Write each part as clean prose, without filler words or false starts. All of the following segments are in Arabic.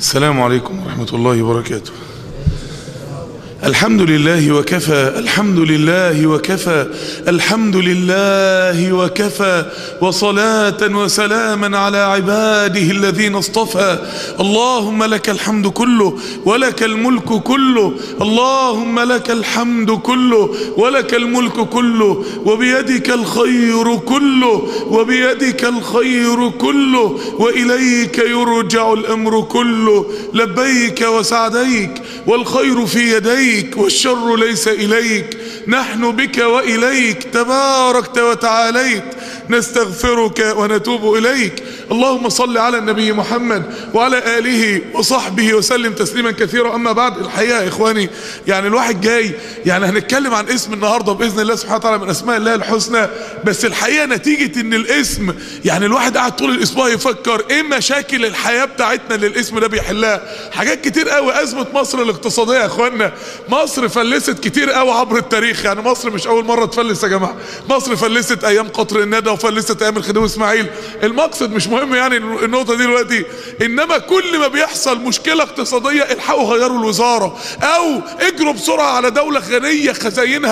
السلام عليكم ورحمة الله وبركاته. الحمد لله وكفى، الحمد لله وكفى، الحمد لله وكفى، وصلاة وسلاما على عباده الذين اصطفى. اللهم لك الحمد كله ولك الملك كله، اللهم لك الحمد كله ولك الملك كله، وبيدك الخير كله، وبيدك الخير كله، وإليك يرجع الأمر كله. لبيك وسعديك، والخير في يديك والشر ليس إليك، نحن بك وإليك تباركت وتعاليت، نستغفرك ونتوب إليك. اللهم صل على النبي محمد وعلى آله وصحبه وسلم تسليما كثيرا. أما بعد، الحقيقة يا إخواني يعني الواحد جاي هنتكلم عن اسم النهاردة بإذن الله سبحانه وتعالى من أسماء الله الحسنى، بس الحقيقة نتيجة إن الاسم الواحد قاعد طول الأسبوع يفكر إيه مشاكل الحياة بتاعتنا اللي الاسم ده بيحلها. حاجات كتير قوي. أزمة مصر الاقتصادية يا إخواننا، مصر فلست كتير قوي عبر التاريخ، يعني مصر مش أول مرة تفلس يا جماعة. مصر فلست أيام قطر الندى وفلست أيام الخديوي إسماعيل. المقصد مش مهم يعني النقطة دي دلوقتي، إنما كل ما بيحصل مشكلة اقتصادية الحقوا غيروا الوزارة، أو اجروا بسرعة على دولة غنية خزاينها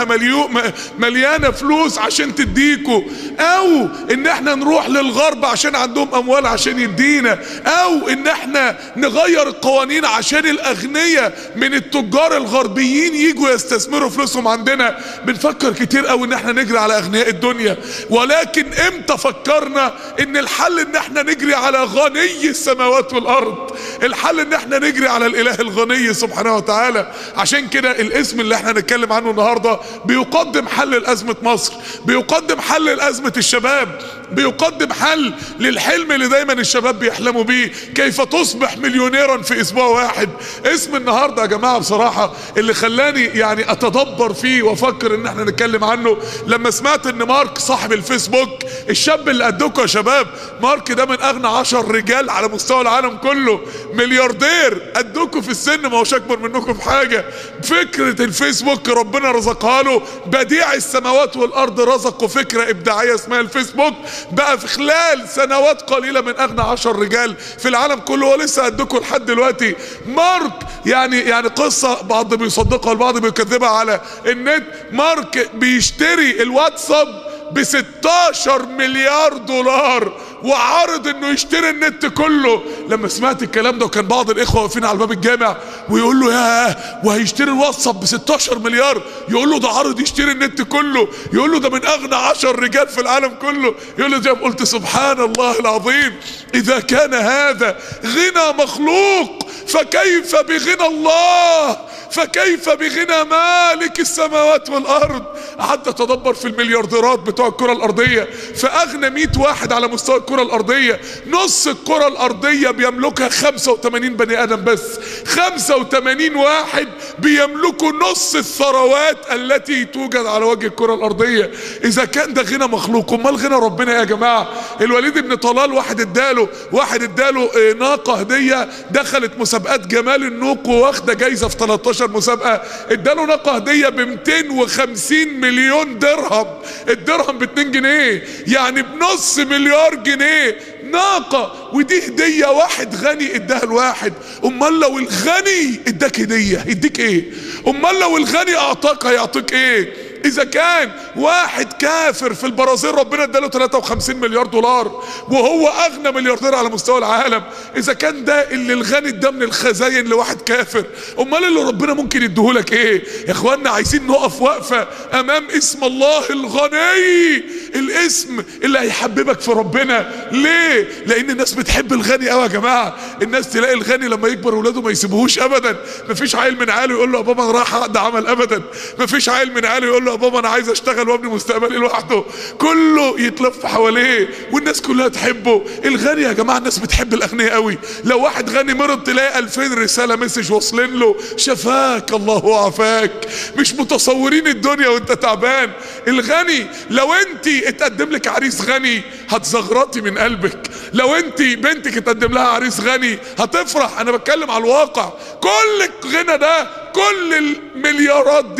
مليانة فلوس عشان تديكوا، أو إن احنا نروح للغرب عشان عندهم أموال عشان يدينا، أو إن احنا نغير القوانين عشان الأغنياء من التجار الغربيين يجوا يستثمروا فلوسهم عندنا. بنفكر كتير قوي إن احنا نجري على أغنياء الدنيا، ولكن امتى فكرنا إن الحل إن احنا نجري على غني السماوات والأرض؟ الحل إن احنا نجري على الإله الغني سبحانه وتعالى. عشان كده الاسم اللي احنا نتكلم عنه النهاردة بيقدم حل لأزمة مصر، بيقدم حل لأزمة الشباب، بيقدم حل للحلم اللي دايما الشباب بيحلموا بيه، كيف تصبح مليونيرا في اسبوع واحد. اسم النهاردة يا جماعة بصراحة اللي خلاني اتدبر فيه وافكر ان احنا نتكلم عنه لما سمعت ان مارك صاحب الفيسبوك، الشاب اللي قدكوا يا شباب، مارك ده من اغنى 10 رجال على مستوى العالم كله، ملياردير قدكوا في السن، ما هوش اكبر منكم في حاجة. فكرة الفيسبوك ربنا رزقها له، بديع السماوات والارض رزقه فكرة ابداعية اسمها الفيسبوك، بقى في خلال سنوات قليلة من اغنى 10 رجال في العالم كله، ولسه قدكوا لحد دلوقتي. مارك يعني قصة بعض بيصدقها والبعض بيكذبها على النت. مارك بيشتري الواتساب ب16 مليار دولار وعارض انه يشتري النت كله. لما سمعت الكلام ده وكان بعض الاخوة واقفين على باب الجامع ويقول له ياه وهيشتري الواتساب ب16 مليار، يقول له ده عارض يشتري النت كله، يقول له ده من اغنى 10 رجال في العالم كله، يقول له زي ما قلت سبحان الله العظيم، اذا كان هذا غنى مخلوق فكيف بغنى الله، فكيف بغنى مالك السماوات والارض. قعدت اتدبر في المليارديرات بتوع الكرة الارضية، فاغنى 100 واحد على مستوى الكرة الارضية، نص الكرة الارضية بيملكها 85 بني ادم بس، 85 واحد بيملكوا نص الثروات التي توجد على وجه الكرة الارضية. اذا كان ده غنى مخلوق، امال غنى ربنا يا جماعة؟ الوليد بن طلال واحد اداله ناقة هدية، دخلت مسابقات جمال النوق واخده جايزة في 13 مسابقة، اداله ناقة هدية ب 250 مليون درهم، الدرهم ب2 جنيه، يعني بنص مليار جنيه ناقة، ودي هدية واحد غني اداها الواحد. امال لو الغني اداك هدية يديك ايه؟ امال لو الغني اعطاك هيعطيك ايه؟ اذا كان واحد كافر في البرازيل ربنا اداله 53 مليار دولار وهو اغنى ملياردير على مستوى العالم، اذا كان ده اللي الغني اداه من الخزاين لواحد كافر، امال اللي ربنا ممكن يديهولك ايه؟ يا اخوانا عايزين نقف وقفة امام اسم الله الغني، الاسم اللي هيحببك في ربنا. ليه؟ لان الناس بتحب الغني قوي يا جماعة. الناس تلاقي الغني لما يكبر ولاده ما يسيبوهوش ابدا، مفيش عيل من عياله يقول له يا بابا انا رايح اقضي عمل ابدا، مفيش عيل من عياله يقول له يا بابا انا عايز اشتغل وابني مستقبلي لوحده، كله يتلف حواليه والناس كلها تحبه. الغني يا جماعه الناس بتحب الاغنياء قوي. لو واحد غني مرض تلاقي 2000 رساله مسج واصلين له شفاك الله وعافاك. مش متصورين الدنيا وانت تعبان. الغني لو انت اتقدم لك عريس غني هتزغرطي من قلبك، لو انت بنتك اتقدم لها عريس غني هتفرح. انا بتكلم على الواقع. كل الغنى ده، كل المليارات دي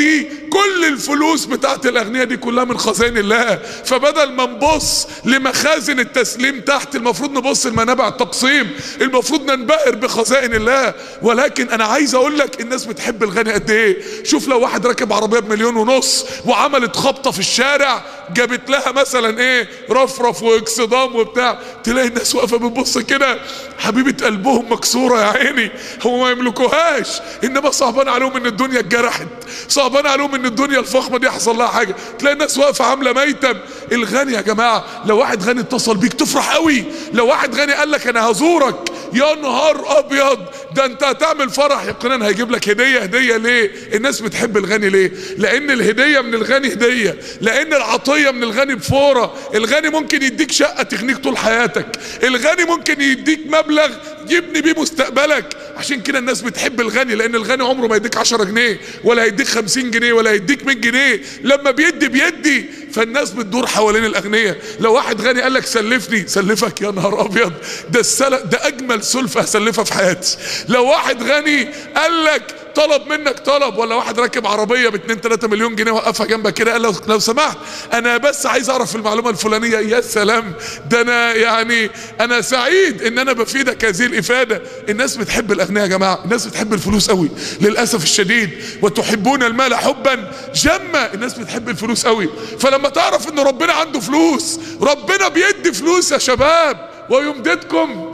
كل الفلوس بتاعت الاغنياء دي كلها من خزائن الله. فبدل ما نبص لمخازن التسليم تحت، المفروض نبص لمنابع التقسيم، المفروض ننبهر بخزائن الله. ولكن انا عايز اقول لك الناس بتحب الغني قد ايه. شوف لو واحد راكب عربيه ب1.5 مليون وعملت خبطه في الشارع جابت لها مثلا ايه رفرف واكسدام وبتاع، تلاقي الناس واقفه بتبص كده، حبيبه قلبهم مكسوره يا عيني، هم ما يملكوهاش، انما صعبان عليهم ان الدنيا اتجرحت، صعبان عليهم ان الدنيا الفخمه دي حصل لها حاجه. تلاقي الناس واقفه عامله ميتم. الغني يا جماعه لو واحد غني اتصل بيك تفرح قوي. لو واحد غني قال لك انا هزورك، يا نهار ابيض، ده انت هتعمل فرح يقينا، هيجيب لك هديه. هديه ليه؟ الناس بتحب الغني ليه؟ لان الهديه من الغني هديه، لان العطيه من الغني بفوره. الغني ممكن يديك شقه تغنيك طول حياتك، الغني ممكن يديك مبلغ يبني بيه مستقبلك. عشان كده الناس بتحب الغني، لان الغني عمره ما يديك 10 جنيه ولا هيديك 50 جنيه ولا هيديك 100 جنيه، لما بيدي. فالناس بتدور حوالين الاغنياء. لو واحد غني قال لك سلفني، سلفك يا نهار ابيض، ده اجمل سلفه هسلفها في حياتي. لو واحد غني قال لك طلب منك طلب، ولا واحد راكب عربيه ب2-3 مليون جنيه وقفها جنبك كده قال لو سمحت انا بس عايز اعرف المعلومه الفلانيه، يا سلام، ده انا يعني انا سعيد ان انا بفيدك هذه الافاده. الناس بتحب الاغنياء يا جماعه، الناس بتحب الفلوس قوي للاسف الشديد. وتحبون المال حبا جما، الناس بتحب الفلوس قوي. فلما تعرف ان ربنا عنده فلوس، ربنا بيدي فلوس يا شباب، ويمددكم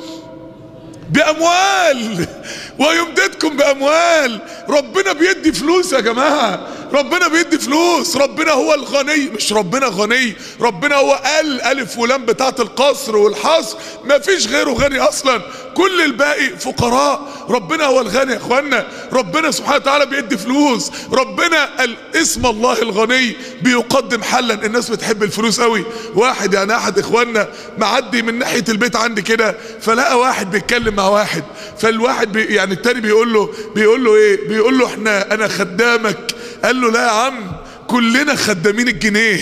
بأموال، ويمددكم بأموال. ربنا بيدي فلوس يا جماعة، ربنا بيدي فلوس. ربنا هو الغني، مش ربنا غني، ربنا هو ألف ولام بتاعت القصر والحصر، مفيش غيره غني أصلا، كل الباقي فقراء. ربنا هو الغني يا اخوانا، ربنا سبحانه وتعالى بيدي فلوس. ربنا اسم الله الغني بيقدم حلا. الناس بتحب الفلوس قوي. واحد يعني احد اخواننا معدي من ناحية البيت عندي كده، فلقى واحد بيتكلم مع واحد، فالواحد يعني التاني بيقول له ايه؟ بيقول له انا خدامك. قال له لا يا عم، كلنا خدامين الجنيه،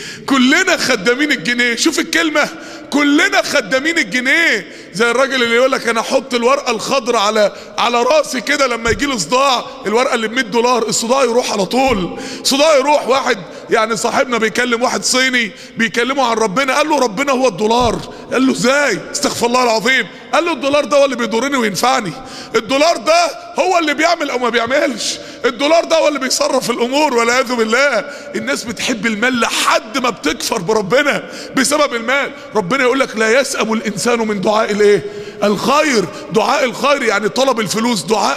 كلنا خدامين الجنيه. شوف الكلمة، كلنا خدامين الجنيه. زي الراجل اللي يقول لك انا احط الورقه الخضراء على راسي كده، لما يجي له صداع، الورقه اللي ب$100 الصداع يروح على طول، صداع يروح. واحد يعني صاحبنا بيكلم واحد صيني بيكلمه عن ربنا، قال له ربنا هو الدولار. قال له ازاي؟ استغفر الله العظيم. قال له الدولار ده هو اللي بيضرني وينفعني، الدولار ده هو اللي بيعمل او ما بيعملش، الدولار ده هو اللي بيصرف الامور والعياذ بالله. الناس بتحب المال لحد ما بتكفر بربنا بسبب المال. ربنا يقول لك لا يسأم الانسان من دعاء الايه؟ الخير. دعاء الخير يعني طلب الفلوس. دعاء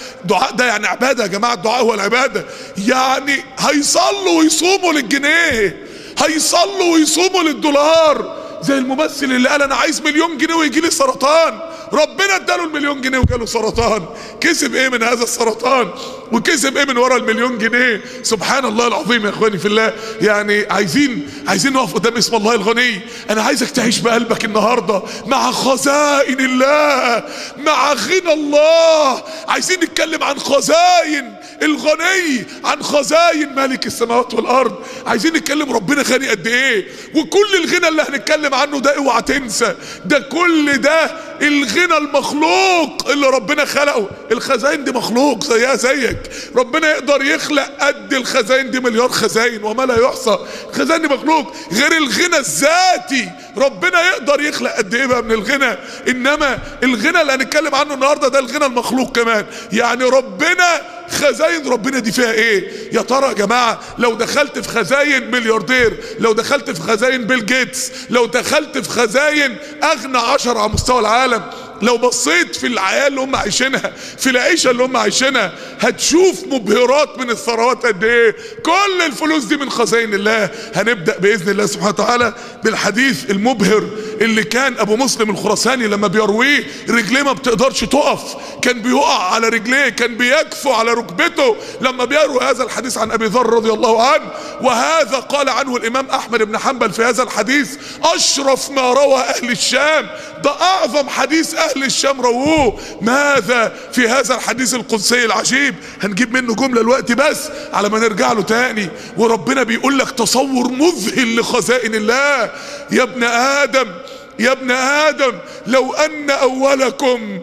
ده يعني عباده يا جماعه. الدعاء هو العباده. يعني هيصلوا ويصوموا للجنيه، هيصلوا ويصوموا للدولار. زي الممثل اللي قال انا عايز 1,000,000 جنيه ويجي لي سرطان، ربنا اداله ال1,000,000 جنيه وجاله سرطان. كسب ايه من هذا السرطان؟ وكسب ايه من ورا ال1,000,000 جنيه؟ سبحان الله العظيم يا اخواني في الله. يعني عايزين نقف قدام اسم الله الغني. انا عايزك تعيش بقلبك النهارده مع خزائن الله، مع غنى الله. عايزين نتكلم عن خزائن الغني، عن خزائن مالك السماوات والارض. عايزين نتكلم ربنا غني قد ايه. وكل الغنى اللي هنتكلم عنه ده اوعى تنسى، ده كل ده الغنى المخلوق اللي ربنا خلقه. الخزائن دي مخلوق زيها زيك، ربنا يقدر يخلق قد الخزائن دي مليار خزائن وما لا يحصى. الخزائن دي مخلوق، غير الغنى الذاتي ربنا يقدر يخلق قد ايه بقى من الغنى. انما الغنى اللي هنتكلم عنه النهارده ده الغنى المخلوق كمان. يعني ربنا خزائن ربنا دي فيها ايه يا ترى يا جماعه؟ لو دخلت في خزائن ملياردير، لو دخلت في خزائن بيل جيتس، لو دخلت في خزائن اغنى 10 على مستوى العالم، لو بصيت في الحياه اللي هم عايشينها، في العيشه اللي هم عايشينها، هتشوف مبهرات من الثروات قد ايه. كل الفلوس دي من خزائن الله. هنبدا باذن الله سبحانه وتعالى بالحديث المبهر اللي كان ابو مسلم الخراساني لما بيرويه رجليه ما بتقدرش تقف، كان بيقع على رجليه، كان بيكفو على ركبته لما بيروي هذا الحديث عن ابي ذر رضي الله عنه. وهذا قال عنه الامام احمد بن حنبل في هذا الحديث اشرف ما روى اهل الشام، ده اعظم حديث اهل الشام رووه. ماذا في هذا الحديث القدسي العجيب؟ هنجيب منه جملة الوقت بس على ما نرجع له تاني. وربنا بيقول لك تصور مذهل لخزائن الله. يا ابن ادم يا ابن آدم لو أن أولكم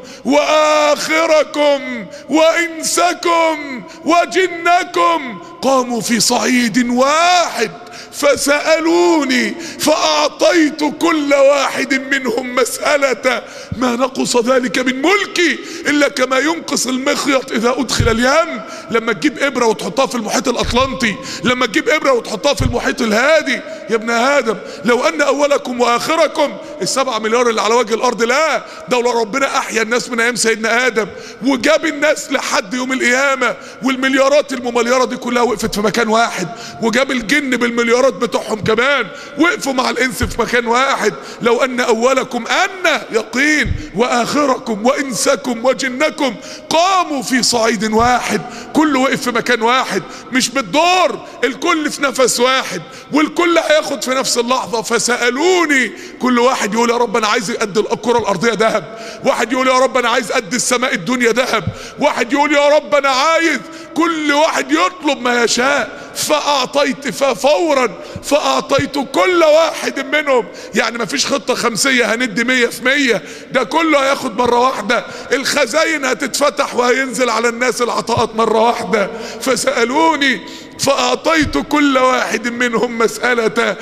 وآخركم وإنسكم وجنكم قاموا في صعيد واحد فسألوني فأعطيت كل واحد منهم مسألة ما نقص ذلك من ملكي إلا كما ينقص المخيط إذا أدخل اليم. لما تجيب إبرة وتحطها في المحيط الأطلنطي، لما تجيب إبرة وتحطها في المحيط الهادي، يا ابن آدم لو أن أولكم وآخركم ال7 مليار اللي على وجه الأرض، لا ده لو ربنا أحيا الناس من أيام سيدنا آدم وجاب الناس لحد يوم القيامة والمليارات الممليارة دي كلها وقفت في مكان واحد، وجاب الجن بالمليارات بتوعهم كمان وقفوا مع الإنس في مكان واحد، لو أن أولكم أن يقين وآخركم وإنسكم وجنكم قاموا في صعيد واحد، كل وقف في مكان واحد مش بالدور، الكل في نفس واحد والكل هياخد في نفس اللحظة. فسألوني كل واحد يقول يا رب أنا عايز قد الكرة الأرضية ذهب، واحد يقول يا رب أنا عايز قد السماء الدنيا ذهب، واحد يقول يا رب أنا عايز، كل واحد يطلب ما يشاء. فأعطيت ففورا فأعطيت كل واحد منهم، يعني مفيش خطة خمسية هندي 100%، ده كله هياخد مرة واحدة، الخزاين هتتفتح وهينزل على الناس العطاءات مرة واحدة. فسألوني فأعطيت كل واحد منهم مسألة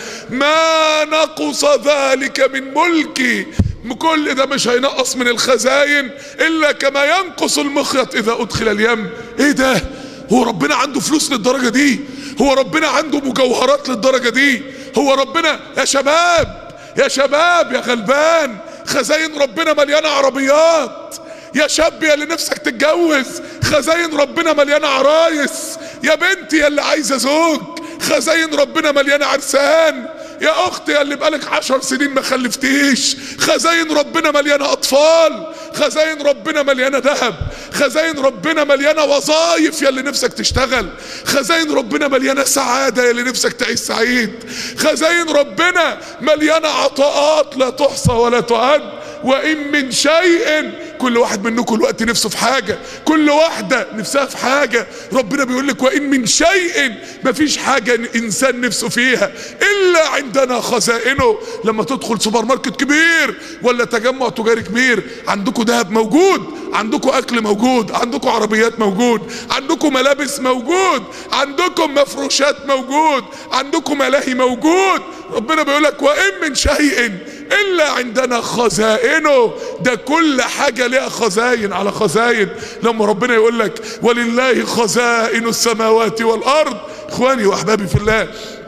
ما نقص ذلك من ملكي، كل ده مش هينقص من الخزاين إلا كما ينقص المخيط إذا أدخل اليم. إيه ده؟ هو ربنا عنده فلوس للدرجة دي؟ هو ربنا عنده مجوهرات للدرجة دي؟ هو ربنا يا شباب يا شباب يا غلبان، خزاين ربنا مليانة عربيات، يا شاب يا اللي نفسك تتجوز خزاين ربنا مليانة عرايس، يا بنتي يا اللي عايزة زوج خزاين ربنا مليانة عرسان، يا اختي يا اللي بقالك 10 سنين ما خلفتيش خزاين ربنا مليانة اطفال، خزاين ربنا مليانة ذهب، خزاين ربنا مليانة وظايف يا اللي نفسك تشتغل، خزاين ربنا مليانة سعادة يا اللي نفسك تعيش سعيد، خزاين ربنا مليانة عطاءات لا تحصى ولا تعد. وإن من شيء، كل واحد منكم الوقت نفسه في حاجة، كل واحدة نفسها في حاجة، ربنا بيقول لك وإن من شيء، مفيش حاجة إنسان نفسه فيها إلا عندنا خزائنه. لما تدخل سوبر ماركت كبير ولا تجمع تجاري كبير، عندكم ذهب موجود، عندكم أكل موجود، عندكم عربيات موجود، عندكم ملابس موجود، عندكم مفروشات موجود، عندكم ملاهي موجود. ربنا بيقول لك وإن من شيء إلا عندنا خزائنه، ده كل حاجة ليها خزاين على خزاين. لما ربنا يقول لك ولله خزائن السماوات والأرض، إخواني وأحبابي في الله،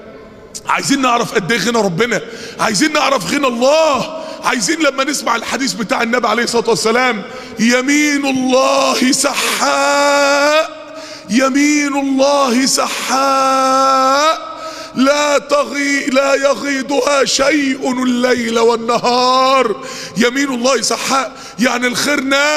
عايزين نعرف قد ايه غنى ربنا، عايزين نعرف غنى الله، عايزين لما نسمع الحديث بتاع النبي عليه الصلاة والسلام يمين الله سحاء، يمين الله سحاء لا يغيضها شيء الليل والنهار. يمين الله سحاء يعني الخير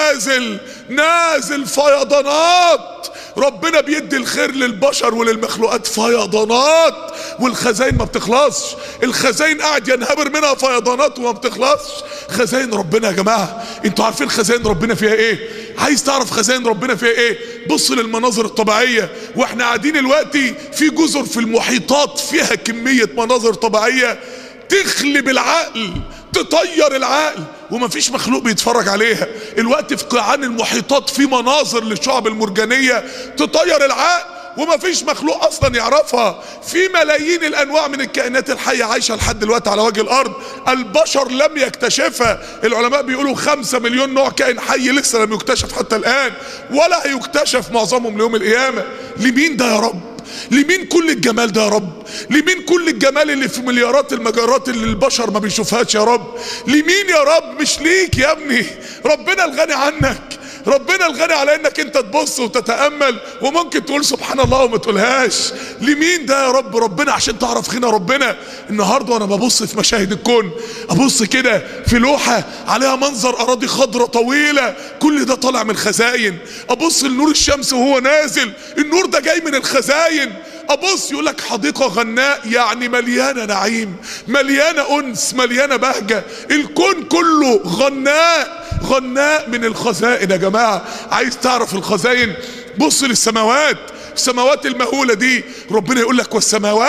نازل فيضانات، ربنا بيدي الخير للبشر وللمخلوقات فيضانات، والخزاين ما بتخلصش، الخزاين قاعد ينهمر منها فيضانات وما بتخلصش. خزاين ربنا يا جماعة، انتوا عارفين خزاين ربنا فيها ايه؟ عايز تعرف خزاين ربنا فيها ايه؟ بص للمناظر الطبيعية، واحنا قاعدين دلوقتي في جزر في المحيطات فيها كمية مناظر طبيعية تخلب العقل، تطير العقل، ومفيش مخلوق بيتفرج عليها. الوقت في قاعان المحيطات في مناظر للشعب المرجانية تطير العقل ومفيش مخلوق اصلا يعرفها. في ملايين الانواع من الكائنات الحية عايشة لحد دلوقتي على وجه الارض، البشر لم يكتشفها. العلماء بيقولوا 5 مليون نوع كائن حي لسه لم يكتشف حتى الان، ولا هيكتشف معظمهم ليوم القيامة. لمين ده يا رب؟ لمين كل الجمال ده يا رب؟ لمين كل الجمال اللي في مليارات المجرات اللي البشر ما بيشوفهاش يا رب؟ لمين يا رب؟ مش ليك يا ابني، ربنا الغني عنك، ربنا الغني على انك انت تبص وتتأمل وممكن تقول سبحان الله وما تقولهاش. لمين ده يا رب؟ ربنا عشان تعرف غنى ربنا. النهارده وانا ببص في مشاهد الكون، ابص كده في لوحة عليها منظر اراضي خضراء طويلة، كل ده طالع من خزاين. ابص لنور الشمس وهو نازل، النور ده جاي من الخزاين. ابص يقول لك حديقة غناء، يعني مليانة نعيم، مليانة انس، مليانة بهجة، الكون كله غناء من الخزائن يا جماعة. عايز تعرف الخزائن؟ بص للسماوات، السماوات المهولة دي، ربنا يقول لك والسماوات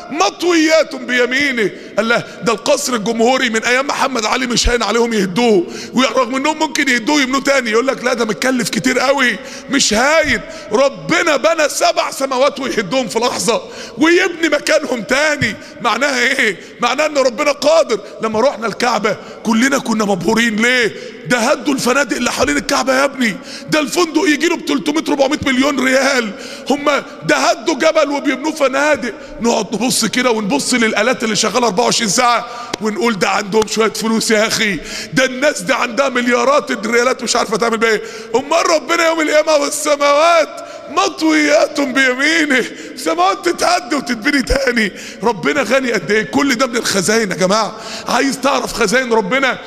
مطويات بيمينه. قال له ده القصر الجمهوري من ايام محمد علي مش هين عليهم يهدوه، ورغم انهم ممكن يهدوه يبنوه تاني، يقول لك لا ده متكلف كتير قوي مش هاين. ربنا بنى 7 سماوات ويهدهم في لحظة ويبني مكانهم تاني. معناها ايه؟ معناها ان ربنا قادر. لما رحنا الكعبة كلنا كنا مبهورين. ليه؟ ده هدوا الفنادق اللي حوالين الكعبة يا ابني، ده الفندق يجي له ب 300-400 مليون ريال. هم ده هدوا جبل وبيبنوا فنادق. نقعد نبص كده ونبص للآلات اللي شغالة 24 ساعة ونقول ده عندهم شوية فلوس يا اخي، ده الناس دي عندها مليارات الريالات مش عارفة تعمل بيه. امال ربنا يوم القيامة والسماوات مطويات بيمينه، سماوات تتهد وتتبني تاني. ربنا غني قد ايه؟ كل ده من الخزائن يا جماعة. عايز تعرف خزائن ربنا؟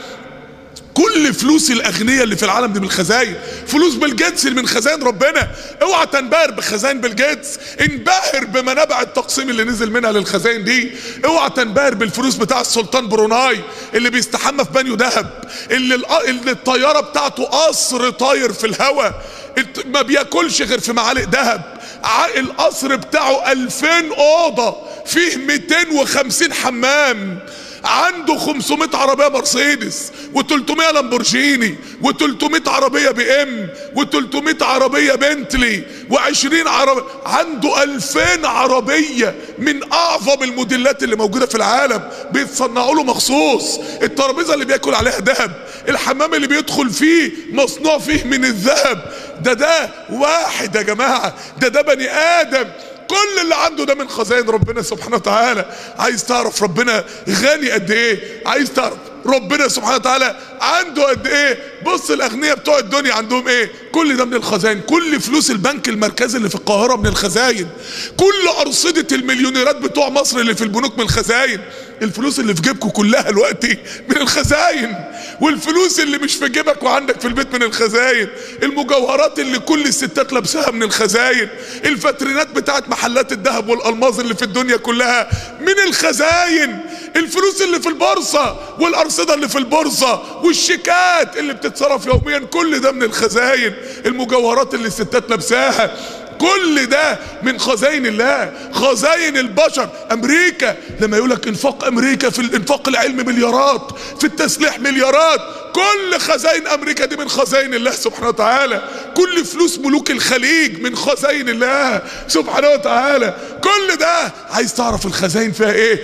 كل فلوس الاغنياء اللي في العالم دي من الخزائن. فلوس بيل جيتس من خزائن ربنا. اوعى تنبهر بخزائن بيل جيتس، انبهر بمنابع التقسيم اللي نزل منها للخزائن دي. اوعى تنبهر بالفلوس بتاع السلطان بروناي اللي بيستحمى في بانيو ذهب، اللي الطياره بتاعته قصر طاير في الهواء، ما بياكلش غير في معالق ذهب. القصر بتاعه 2000 اوضه، فيه 250 حمام، عنده 500 عربية مرسيدس و300 لامبورجيني و300 عربية بي ام و300 عربية بنتلي و20 عربية، عنده 2000 عربية من اعظم الموديلات اللي موجودة في العالم بيتصنعوا له مخصوص. الترابيزة اللي بياكل عليها ذهب، الحمام اللي بيدخل فيه مصنوع فيه من الذهب. ده واحد يا جماعة، ده بني آدم. كل اللي عنده ده من خزائن ربنا سبحانه وتعالى. عايز تعرف ربنا غني قد ايه؟ عايز تعرف ربنا سبحانه وتعالى عنده قد ايه؟ بص الاغنياء بتوع الدنيا عندهم ايه؟ كل ده من الخزائن. كل فلوس البنك المركزي اللي في القاهرة من الخزائن. كل ارصدة المليونيرات بتوع مصر اللي في البنوك من الخزائن. الفلوس اللي في جيبكم كلها دلوقتي من الخزائن، والفلوس اللي مش في جيبك وعندك في البيت من الخزائن. المجوهرات اللي كل الستات لابساها من الخزائن. الفاترينات بتاعت محلات الذهب والالماظ اللي في الدنيا كلها من الخزائن. الفلوس اللي في البورصة والارصدة اللي في البورصة والشيكات اللي بتتصرف يوميا كل ده من الخزائن. المجوهرات اللي الستات لابساها كل ده من خزائن الله. خزائن البشر. امريكا لما يقولك انفاق امريكا في الانفاق العلمي مليارات، في التسليح مليارات، كل خزائن امريكا دي من خزائن الله سبحانه وتعالى. كل فلوس ملوك الخليج من خزائن الله سبحانه وتعالى. كل ده عايز تعرف الخزائن فيها ايه؟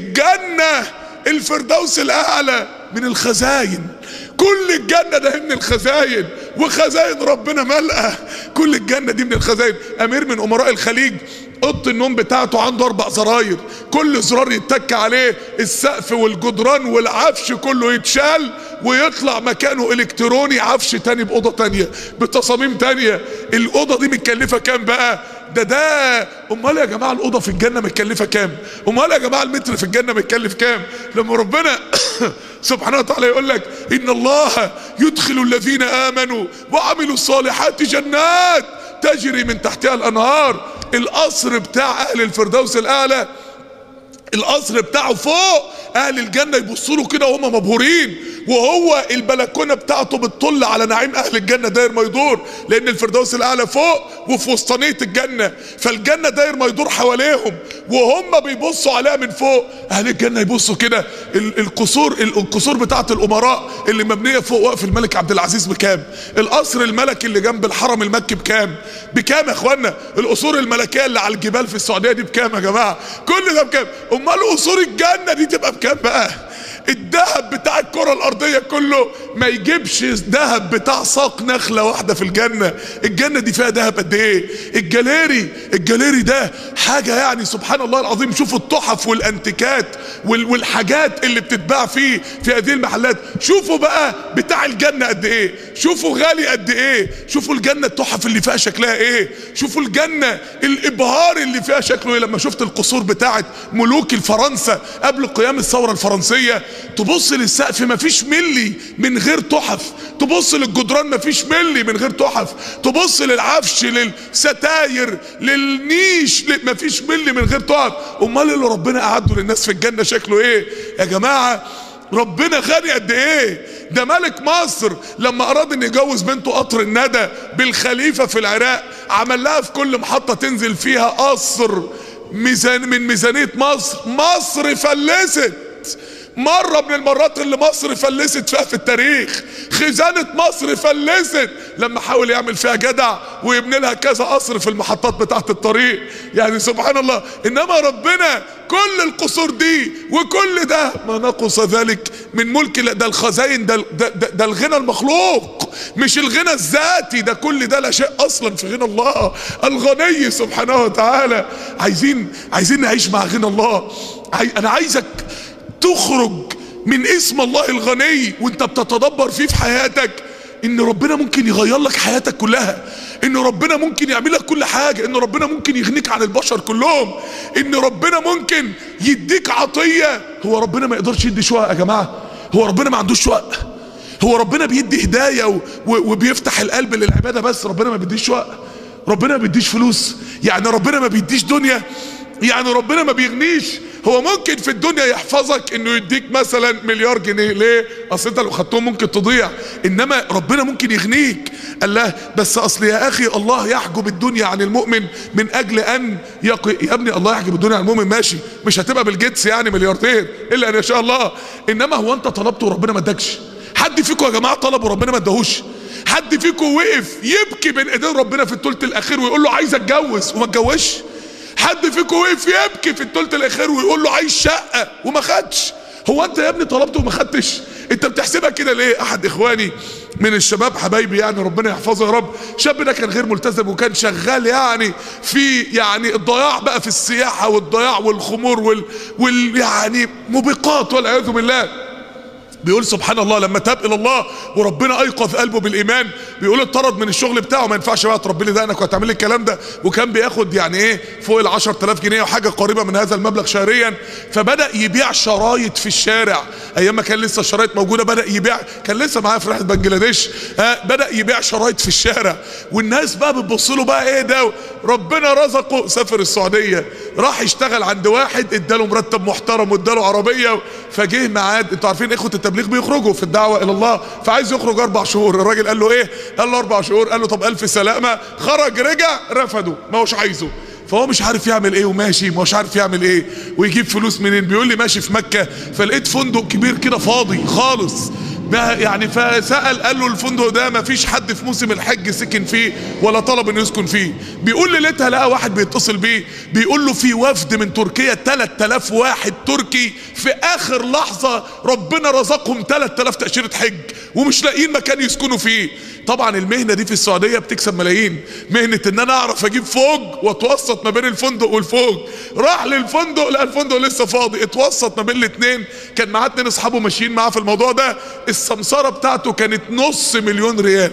الجنة الفردوس الاعلى من الخزائن. كل الجنة ده من الخزائن، وخزائن ربنا ملأة. كل الجنة دي من الخزائن. امير من امراء الخليج اوضه النوم بتاعته عنده 4 زراير، كل زرار يتك عليه السقف والجدران والعفش كله يتشال ويطلع مكانه الكتروني عفش تاني باوضه تانيه بتصاميم تانيه. الاوضه دي متكلفه كام بقى؟ ده امال يا جماعه الاوضه في الجنه متكلفه كام؟ امال يا جماعه المتر في الجنه متكلف كام؟ لما ربنا سبحانه وتعالى يقول لك ان الله يدخل الذين امنوا وعملوا الصالحات جنات تجري من تحتها الانهار. القصر بتاع اهل الفردوس الاعلى، القصر بتاعه فوق، اهل الجنة يبصوا له كده وهم مبهورين، وهو البلكونة بتاعته بتطل على نعيم اهل الجنة داير ما يدور، لان الفردوس الاعلى فوق وفي وسطانية الجنة، فالجنة داير ما يدور حواليهم وهم بيبصوا عليها من فوق. اهل الجنة يبصوا كده. القصور بتاعت الامراء اللي مبنية فوق وقف الملك عبد العزيز بكام؟ القصر الملكي اللي جنب الحرم المكي بكام؟ بكام يا اخوانا؟ القصور الملكية اللي على الجبال في السعودية دي بكام يا جماعة؟ كل ده بكام؟ امال قصور الجنة دي تبقى بكام بقى؟ الذهب بتاع الكرة الارضية كله ما يجيبش ذهب بتاع ساق نخلة واحدة في الجنة. الجنة دي فيها ذهب قد ايه؟ الجاليري ده حاجة يعني سبحان الله العظيم. شوفوا التحف والانتيكات والحاجات اللي بتتباع فيه في هذه المحلات. شوفوا بقى بتاع الجنة قد ايه، شوفوا غالي قد ايه، شوفوا الجنة التحف اللي فيها شكلها ايه، شوفوا الجنة الابهار اللي فيها شكله ايه. لما شفت القصور بتاعت ملوك الفرنسا قبل قيام الثورة الفرنسية، تبص للسقف مفيش ملي من غير تحف، تبص للجدران مفيش ملي من غير تحف، تبص للعفش للستاير للنيش مفيش ملي من غير تحف. امال اللي ربنا اعده للناس في الجنة شكله ايه يا جماعة؟ ربنا غني قد ايه؟ ده ملك مصر لما اراد ان يجوز بنته قطر الندى بالخليفة في العراق، عمل لها في كل محطة تنزل فيها قصر من ميزانية مصر فلست. مرة من المرات اللي مصر فلست فيها في التاريخ، خزانة مصر فلست لما حاول يعمل فيها جدع ويبني لها كذا قصر في المحطات بتاعت الطريق. يعني سبحان الله. انما ربنا كل القصور دي وكل ده ما نقص ذلك من ملك. ده الخزائن، ده الغنى المخلوق مش الغنى الذاتي. ده كل ده لا شيء اصلا في غنى الله الغني سبحانه وتعالى. عايزين نعيش مع غنى الله. انا عايزك تخرج من اسم الله الغني وانت بتتدبر فيه في حياتك، ان ربنا ممكن يغير لك حياتك كلها، ان ربنا ممكن يعمل لك كل حاجة، ان ربنا ممكن يغنيك عن البشر كلهم، ان ربنا ممكن يديك عطية. هو ربنا ما يقدرش يدي شقق يا جماعة؟ هو ربنا ما عندوش شقق؟ هو ربنا بيدي هداية وبيفتح القلب للعبادة بس؟ ربنا ما بيديش شقق؟ ربنا ما بيديش فلوس؟ يعني ربنا ما بيديش دنيا؟ يعني ربنا ما بيغنيش؟ هو ممكن في الدنيا يحفظك انه يديك مثلا مليار جنيه. ليه؟ اصل انت لو خدتهم ممكن تضيع. انما ربنا ممكن يغنيك. قال له بس اصل يا اخي الله يحجب الدنيا عن المؤمن من اجل ان يا ابني الله يحجب الدنيا عن المؤمن ماشي، مش هتبقى بالجيتس يعني ملياردير الا ان يشاء الله. انما هو انت طلبته وربنا ما ادكش؟ حد فيكم يا جماعه طلب وربنا ما اداهوش؟ حد فيكم وقف يبكي بين ايدين ربنا في الثلث الاخير ويقول له عايز اتجوز وما اتجوزش؟ حد فيكم وقف يبكي في الثلث الاخير ويقول له عايز شقه وما خدش؟ هو انت يا ابني طلبته وما خدتش؟ انت بتحسبها كده ليه؟ احد اخواني من الشباب حبايبي يعني ربنا يحفظه يا رب، شاب ده كان غير ملتزم وكان شغال يعني في يعني الضياع بقى في السياحه والضياع والخمور يعني موبقات والعياذ بالله. بيقول سبحان الله لما تاب الى الله وربنا ايقظ قلبه بالايمان، بيقول اتطرد من الشغل بتاعه، ما ينفعش بقى تربي لي دقنك وهتعمل لي الكلام ده، وكان بياخد يعني ايه فوق ال 10000 جنيه وحاجه قريبه من هذا المبلغ شهريا. فبدا يبيع شرايط في الشارع ايام ما كان لسه الشرايط موجوده. بدا يبيع، كان لسه معاه في رحله بنجلاديش، بدا يبيع شرايط في الشارع والناس بقى بتبص له بقى ايه ده. ربنا رزقه سافر السعوديه، راح يشتغل عند واحد اداله مرتب محترم واداله عربيه. فجه ميعاد، انتوا عارفين اخوه التبليغ بيخرجوا في الدعوه الى الله، فعايز يخرج 4 شهور. الراجل قال له ايه؟ قال له 4 شهور. قال له طب الف سلامه. خرج رجع رفضه، ما هوش عايزه. فهو مش عارف يعمل ايه وماشي ما هوش عارف يعمل ايه ويجيب فلوس منين. بيقول لي ماشي في مكه فلقيت فندق كبير كده فاضي خالص يعني، فسأل قال له الفندق ده ما فيش حد في موسم الحج سكن فيه ولا طلب انه يسكن فيه. بيقول لي لقيتها لقى واحد بيتصل بيه بيقول له في وفد من تركيا 3000 واحد تركي في اخر لحظة ربنا رزقهم 3000 تأشيرة حج ومش لاقيين مكان يسكنوا فيه. طبعا المهنة دي في السعودية بتكسب ملايين، مهنة ان انا اعرف اجيب فوق واتوسط ما بين الفندق والفوق. راح للفندق لقى الفندق لسه فاضي، اتوسط ما بين الاثنين. كان معاه 2 اصحابه ماشيين معاه في الموضوع ده. السمسارة بتاعته كانت نص مليون ريال،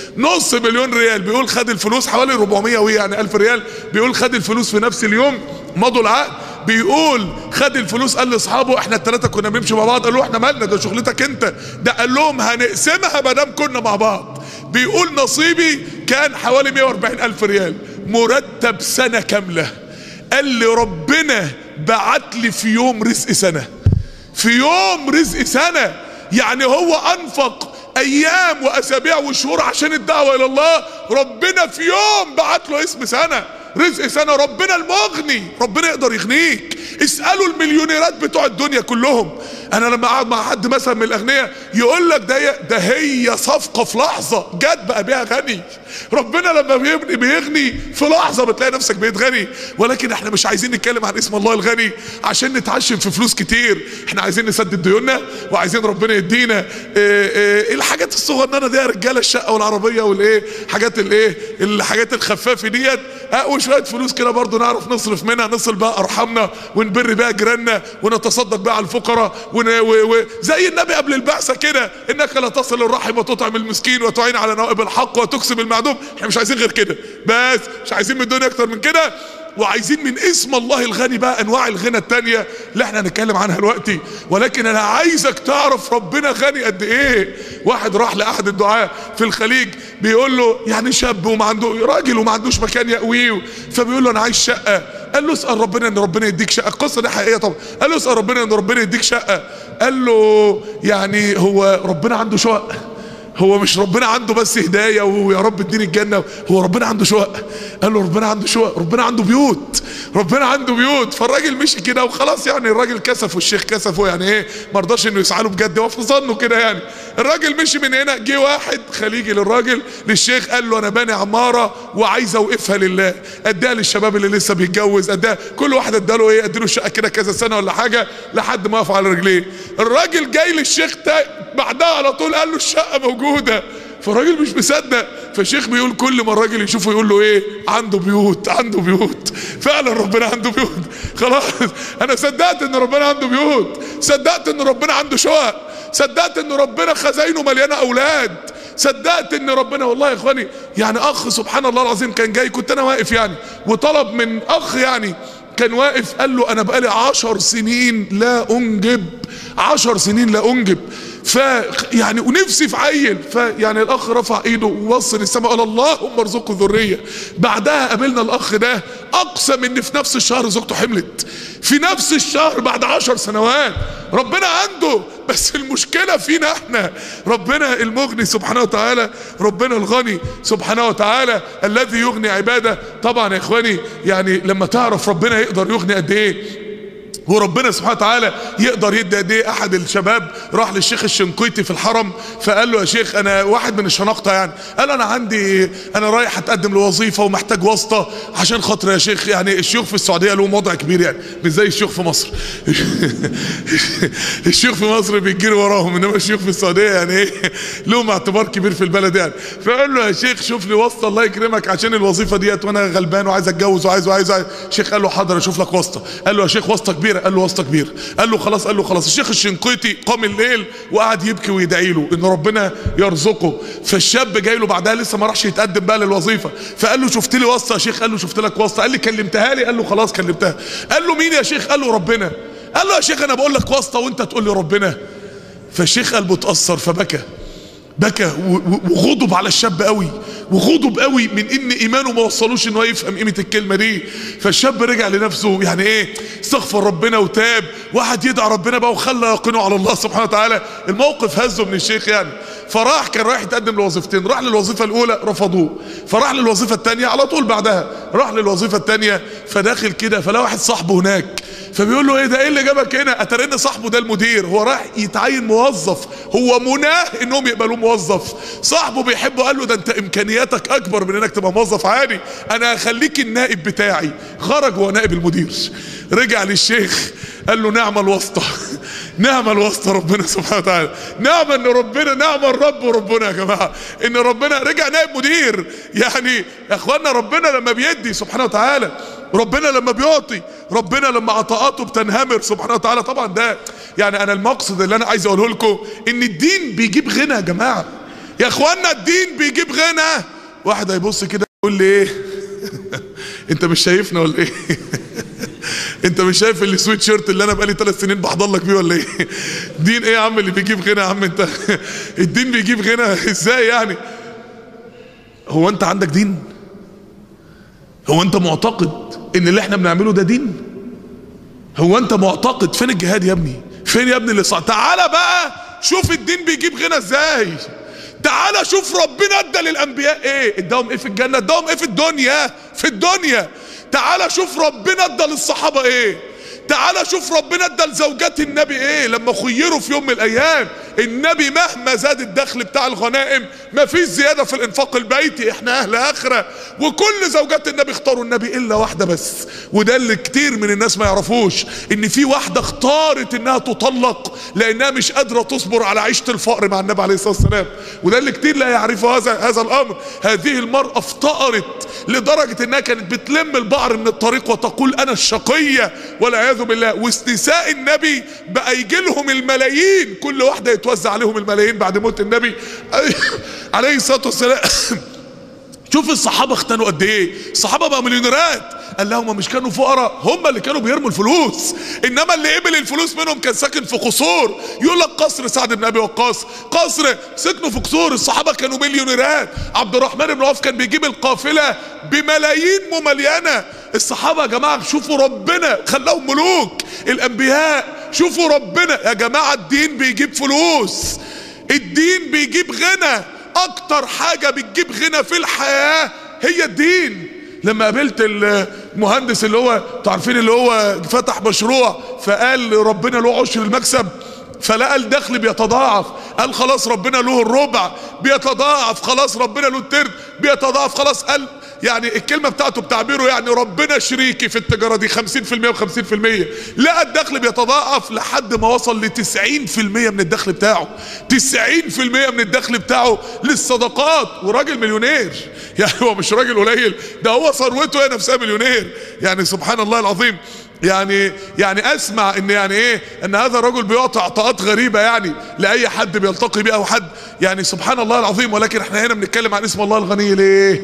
نص مليون ريال. بيقول خد الفلوس حوالي 400 يعني 1000 ريال. بيقول خد الفلوس في نفس اليوم، مضوا العقد. بيقول خد الفلوس قال لاصحابه احنا ال3 كنا بنمشي مع بعض. قالوا له احنا مالنا ده شغلتك انت. ده قال لهم هنقسمها ما دام كنا مع بعض. بيقول نصيبي كان حوالي 140,000 ريال مرتب سنة كاملة. قال لي ربنا بعت لي في يوم رزق سنة، في يوم رزق سنة. يعني هو انفق ايام واسابيع وشهور عشان الدعوة الى الله، ربنا في يوم بعت له اسم سنة، رزق سنة. ربنا المغني، ربنا يقدر يغنيك. اسألوا المليونيرات بتوع الدنيا كلهم. انا لما اقعد مع حد مثلا من الاغنياء يقول لك ده هي صفقة في لحظة جت بقى بيها غني. ربنا لما بيغني في لحظة بتلاقي نفسك بقيت غني. ولكن احنا مش عايزين نتكلم عن اسم الله الغني عشان نتعشم في فلوس كتير. احنا عايزين نسدد ديوننا وعايزين ربنا يدينا الحاجات الصغننه دي يا رجاله، الشقه والعربيه والايه حاجات الايه الحاجات الخفافه ديت، وشويه فلوس كده برضو نعرف نصرف منها، نصل بقى ارحامنا ونبر بقى جيراننا ونتصدق بقى على الفقراء زي النبي قبل البعثه كده، انك لا تصل الرحم وتطعم المسكين وتعين على نوائب الحق وتكسب المعدوم. احنا مش عايزين غير كده بس، مش عايزين من الدنيا اكتر من كده. وعايزين من اسم الله الغني بقى انواع الغنى التانية اللي احنا هنتكلم عنها دلوقتي. ولكن انا عايزك تعرف ربنا غني قد ايه. واحد راح لاحد الدعاة في الخليج بيقول له يعني شاب وما عنده راجل وما عندوش مكان يأويه، فبيقول له انا عايز شقة. قال له اسأل ربنا ان ربنا يديك شقة. القصة دي حقيقية طبعا. قال له اسأل ربنا ان ربنا يديك شقة. قال له يعني هو ربنا عنده شقق؟ هو مش ربنا عنده بس هداية ويا رب اديني الجنة، هو ربنا عنده شقق. قال له ربنا عنده شقق، ربنا عنده بيوت، ربنا عنده بيوت. فالراجل مشي كده وخلاص، يعني الراجل كسفه، الشيخ كسفه، يعني ايه ما رضاش انه يسعى له بجد، هو في ظنه كده يعني. الراجل مشي من هنا، جه واحد خليجي للراجل للشيخ قال له انا باني عمارة وعايز اوقفها لله، اديها للشباب اللي لسه بيتجوز، اديها كل واحد اداله ايه، اديله الشقة كده كذا سنة ولا حاجة لحد ما يقف على رجليه. الراجل جاي للشيخ بعدها على طول قال له الشقة موجودة. فالراجل مش مصدق. فالشيخ بيقول كل ما الراجل يشوفه يقول له ايه، عنده بيوت، عنده بيوت. فعلا ربنا عنده بيوت. خلاص انا صدقت ان ربنا عنده بيوت، صدقت ان ربنا عنده شقق، صدقت ان ربنا خزاينه مليانه اولاد، صدقت ان ربنا. والله يا اخواني يعني اخ سبحان الله العظيم كان جاي، كنت انا واقف يعني، وطلب من اخ يعني كان واقف، قال له انا بقالي 10 سنين لا انجب، 10 سنين لا انجب، يعني ونفسي في عيل. فيعني الاخ رفع ايده ووصل السماء قال اللهم ارزقه ذريه. بعدها قابلنا الاخ ده اقسم ان في نفس الشهر زوجته حملت، في نفس الشهر بعد 10 سنوات. ربنا عنده، بس المشكله فينا احنا. ربنا المغني سبحانه وتعالى، ربنا الغني سبحانه وتعالى الذي يغني عباده. طبعا يا اخواني يعني لما تعرف ربنا يقدر يغني قد ايه وربنا سبحانه وتعالى يقدر يدي قد ايه. احد الشباب راح للشيخ الشنقيطي في الحرم، فقال له يا شيخ انا واحد من الشناقطه يعني، قال انا رايح اتقدم لوظيفه ومحتاج واسطه عشان خاطر يا شيخ. يعني الشيوخ في السعوديه لهم وضع كبير يعني، مش زي الشيوخ في مصر. الشيوخ في مصر بيجري وراهم، انما الشيوخ في السعوديه يعني ايه لهم اعتبار كبير في البلد يعني. فقال له يا شيخ شوف لي واسطه الله يكرمك عشان الوظيفه ديت، وانا غلبان وعايز اتجوز وعايز. الشيخ قال له حاضر اشوف لك واسطه. قال له يا شيخ واسطه كبيره؟ قال له واسطه كبيره. قال له خلاص. قال له خلاص. الشيخ الشنقيطي قام الليل وقعد يبكي ويدعي له ان ربنا يرزقه. فالشاب جاي له بعدها لسه ما راحش يتقدم بقى للوظيفه، فقال له شفت لي واسطه يا شيخ؟ قال له شفت لك واسطه. قال لي كلمتها لي؟ قال له خلاص كلمتها. قال له مين يا شيخ؟ قال له ربنا. قال له يا شيخ انا بقول لك واسطه وانت تقول لي ربنا. فالشيخ قلبه اتاثر فبكى، وغضب على الشاب قوي، وغضب قوي من ان ايمانه ما وصلوش انه يفهم قيمه الكلمه دي. فالشاب رجع لنفسه يعني ايه، استغفر ربنا وتاب، واحد يدعى ربنا بقى وخلى يقينه على الله سبحانه وتعالى. الموقف هزه من الشيخ يعني. فراح كان رايح يتقدم لوظيفتين، راح للوظيفه الاولى رفضوه، فراح للوظيفه الثانيه على طول بعدها راح للوظيفه الثانيه. فداخل كده فلا واحد صاحبه هناك، فبيقول له ايه ده، ايه اللي جابك هنا؟ اترن صاحبه ده المدير، هو راح يتعين موظف، هو مناه انهم يقبلوه موظف. صاحبه بيحبه قال له ده انت امكانياتك اكبر من انك تبقى موظف عادي، انا هخليك النائب بتاعي. خرج هو نائب المدير. رجع للشيخ قال له نعم الواسطه، نعم الواسطه ربنا سبحانه وتعالى، نعم ان ربنا، نعم الرب وربنا يا جماعه ان ربنا رجع نائب مدير. يعني يا اخوانا ربنا لما بيدي سبحانه وتعالى، ربنا لما بيعطي، ربنا لما عطاءاته بتنهمر سبحانه وتعالى. طبعا ده يعني انا المقصد اللي انا عايز اقوله لكم ان الدين بيجيب غنى يا جماعه، يا اخوانا الدين بيجيب غنى. واحد هيبص كده يقول لي ايه انت مش شايفنا ولا ايه؟ انت مش شايف السويت شيرت اللي انا بقالي 3 سنين بحضر لك بيه ولا ايه؟ دين ايه يا عم اللي بيجيب غنى يا عم انت؟ الدين بيجيب غنى ازاي يعني؟ هو انت عندك دين؟ هو انت معتقد ان اللي احنا بنعمله ده دين؟ هو انت معتقد؟ فين الجهاد يا ابني؟ فين يا ابني اللي صار؟ تعالى بقى شوف الدين بيجيب غنى ازاي. تعالى شوف ربنا ادى للانبياء ايه، اداهم ايه في الجنه، اداهم ايه في الدنيا، في الدنيا. تعالى شوف ربنا ادى للصحابه ايه، تعالى شوف ربنا ادى لزوجات النبي ايه لما خيروا في يوم من الايام. النبي مهما زاد الدخل بتاع الغنائم ما فيش زياده في الانفاق البيتي، احنا اهل اخره. وكل زوجات النبي اختاروا النبي الا واحده بس، وده اللي كتير من الناس ما يعرفوش، ان في واحده اختارت انها تطلق لانها مش قادره تصبر على عيشه الفقر مع النبي عليه الصلاه والسلام. وده اللي كتير لا يعرفوا هذا الامر. هذه المراه افتقرت لدرجه انها كانت بتلم البعر من الطريق وتقول انا الشقيه والعياذ بالله. واستنساء النبي بقى يجي لهم الملايين، كل واحده يتوزع عليهم الملايين بعد موت النبي عليه الصلاه والسلام. شوف الصحابه اختنوا قد ايه، الصحابه بقى مليونيرات. قال لهم مش كانوا فقراء، هم اللي كانوا بيرموا الفلوس، انما اللي قبل الفلوس منهم كان ساكن في قصور. يقول لك قصر سعد بن ابي وقاص، قصر سكنوا في قصور. الصحابه كانوا مليونيرات. عبد الرحمن بن عوف كان بيجيب القافله بملايين ممليانه. الصحابه يا جماعه شوفوا ربنا خلاهم ملوك. الانبياء شوفوا ربنا يا جماعه، الدين بيجيب فلوس. الدين بيجيب غنى. اكتر حاجة بتجيب غنى في الحياة هي الدين. لما قابلت المهندس اللي هو تعرفين اللي هو فتح مشروع فقال ربنا له عشر المكسب، فلقى الدخل بيتضاعف، قال خلاص ربنا له الربع بيتضاعف، خلاص ربنا له الترد بيتضاعف، خلاص قال يعني الكلمة بتاعته بتعبيره يعني ربنا شريكي في التجارة دي 50% و50%. لقى الدخل بيتضاعف لحد ما وصل ل 90% من الدخل بتاعه، 90% من الدخل بتاعه للصدقات، وراجل مليونير. يعني هو مش راجل قليل، ده هو ثروته هي نفسها مليونير. يعني سبحان الله العظيم. يعني اسمع ان يعني ايه ان هذا الرجل بيعطي عطاءات غريبة يعني لاي حد بيلتقي بيه او حد، يعني سبحان الله العظيم. ولكن احنا هنا بنتكلم عن اسم الله الغني.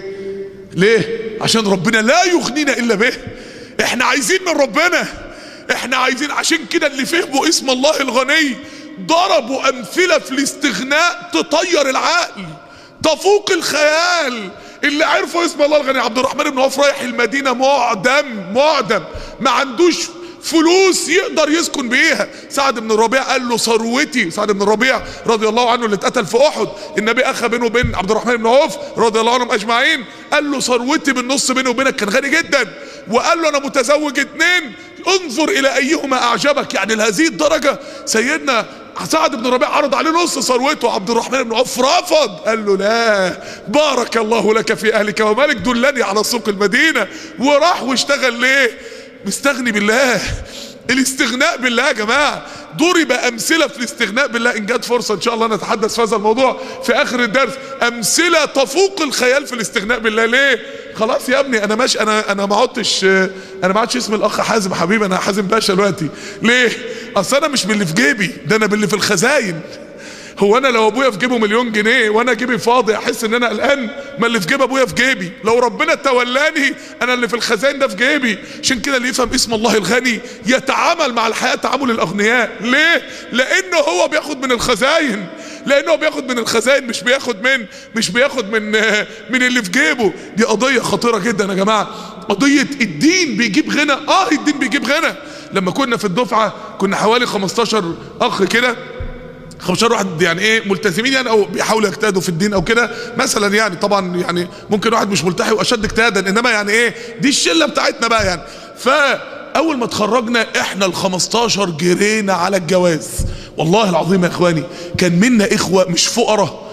ليه؟ عشان ربنا لا يغنينا الا به. احنا عايزين من ربنا، احنا عايزين. عشان كده اللي فهموا اسم الله الغني ضربوا امثلة في الاستغناء تطير العقل، تفوق الخيال. اللي عرفوا اسم الله الغني عبد الرحمن بن عوف رايح المدينة معدم ما عندوش فلوس يقدر يسكن بيها. سعد بن الربيع قال له ثروتي، سعد بن الربيع رضي الله عنه اللي اتقتل في احد، النبي اخى بينه وبين عبد الرحمن بن عوف رضي الله عنهم اجمعين، قال له ثروتي بالنص بيني وبينك. كان غني جدا، وقال له انا متزوج 2، انظر الى ايهما اعجبك. يعني لهذه الدرجة سيدنا سعد بن الربيع عرض عليه نص ثروته، عبد الرحمن بن عوف رفض، قال له لا بارك الله لك في اهلك ومالك، دلني على سوق المدينة. وراح واشتغل. ليه؟ مستغني بالله. الاستغناء بالله يا جماعة ضرب امثلة في الاستغناء بالله. ان جت فرصة ان شاء الله نتحدث في هذا الموضوع في اخر الدرس، امثلة تفوق الخيال في الاستغناء بالله. ليه؟ خلاص يا ابني انا ماشي، انا ما عدتش اسم الاخ حازم حبيبي، انا حازم باشا دلوقتي. ليه؟ اصل انا مش باللي في جيبي، ده انا باللي في الخزاين. هو انا لو ابويا في جيبه مليون جنيه وانا جيبي فاضي احس ان انا قلقان؟ ما اللي في جيب ابويا في جيبي، لو ربنا تولاني انا اللي في الخزائن ده في جيبي. عشان كده اللي يفهم اسم الله الغني يتعامل مع الحياة تعامل الاغنياء. ليه؟ لانه هو بياخد من الخزائن، لانه بياخد من الخزائن، مش بياخد من اللي في جيبه. دي قضية خطيرة جدا يا جماعة، قضية الدين بيجيب غنى. الدين بيجيب غنى. لما كنا في الدفعة كنا حوالي 15 اخ كده، 15 واحد يعني ايه ملتزمين يعني او بيحاولوا يجتهدوا في الدين او كده مثلا. يعني طبعا يعني ممكن واحد مش ملتحي واشد اجتهادا، انما يعني ايه دي الشله بتاعتنا بقى يعني. فاول ما اتخرجنا احنا ال15 جرينا على الجواز. والله العظيم يا اخواني كان منا اخوه مش فقراء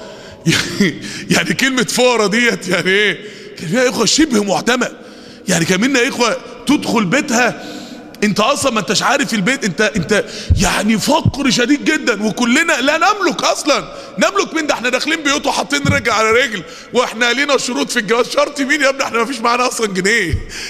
يعني كلمه فقراء ديت يعني ايه، كان فيها اخوه شبه معدمه. يعني كان منا اخوه تدخل بيتها انت اصلا ما انتش عارف البيت، انت يعني فقر شديد جدا، وكلنا لا نملك اصلا. نملك مين؟ ده احنا داخلين بيوت وحاطين رجل على رجل، واحنا لينا شروط في الجواز. شرط مين يا ابني؟ احنا ما فيش معانا اصلا جنيه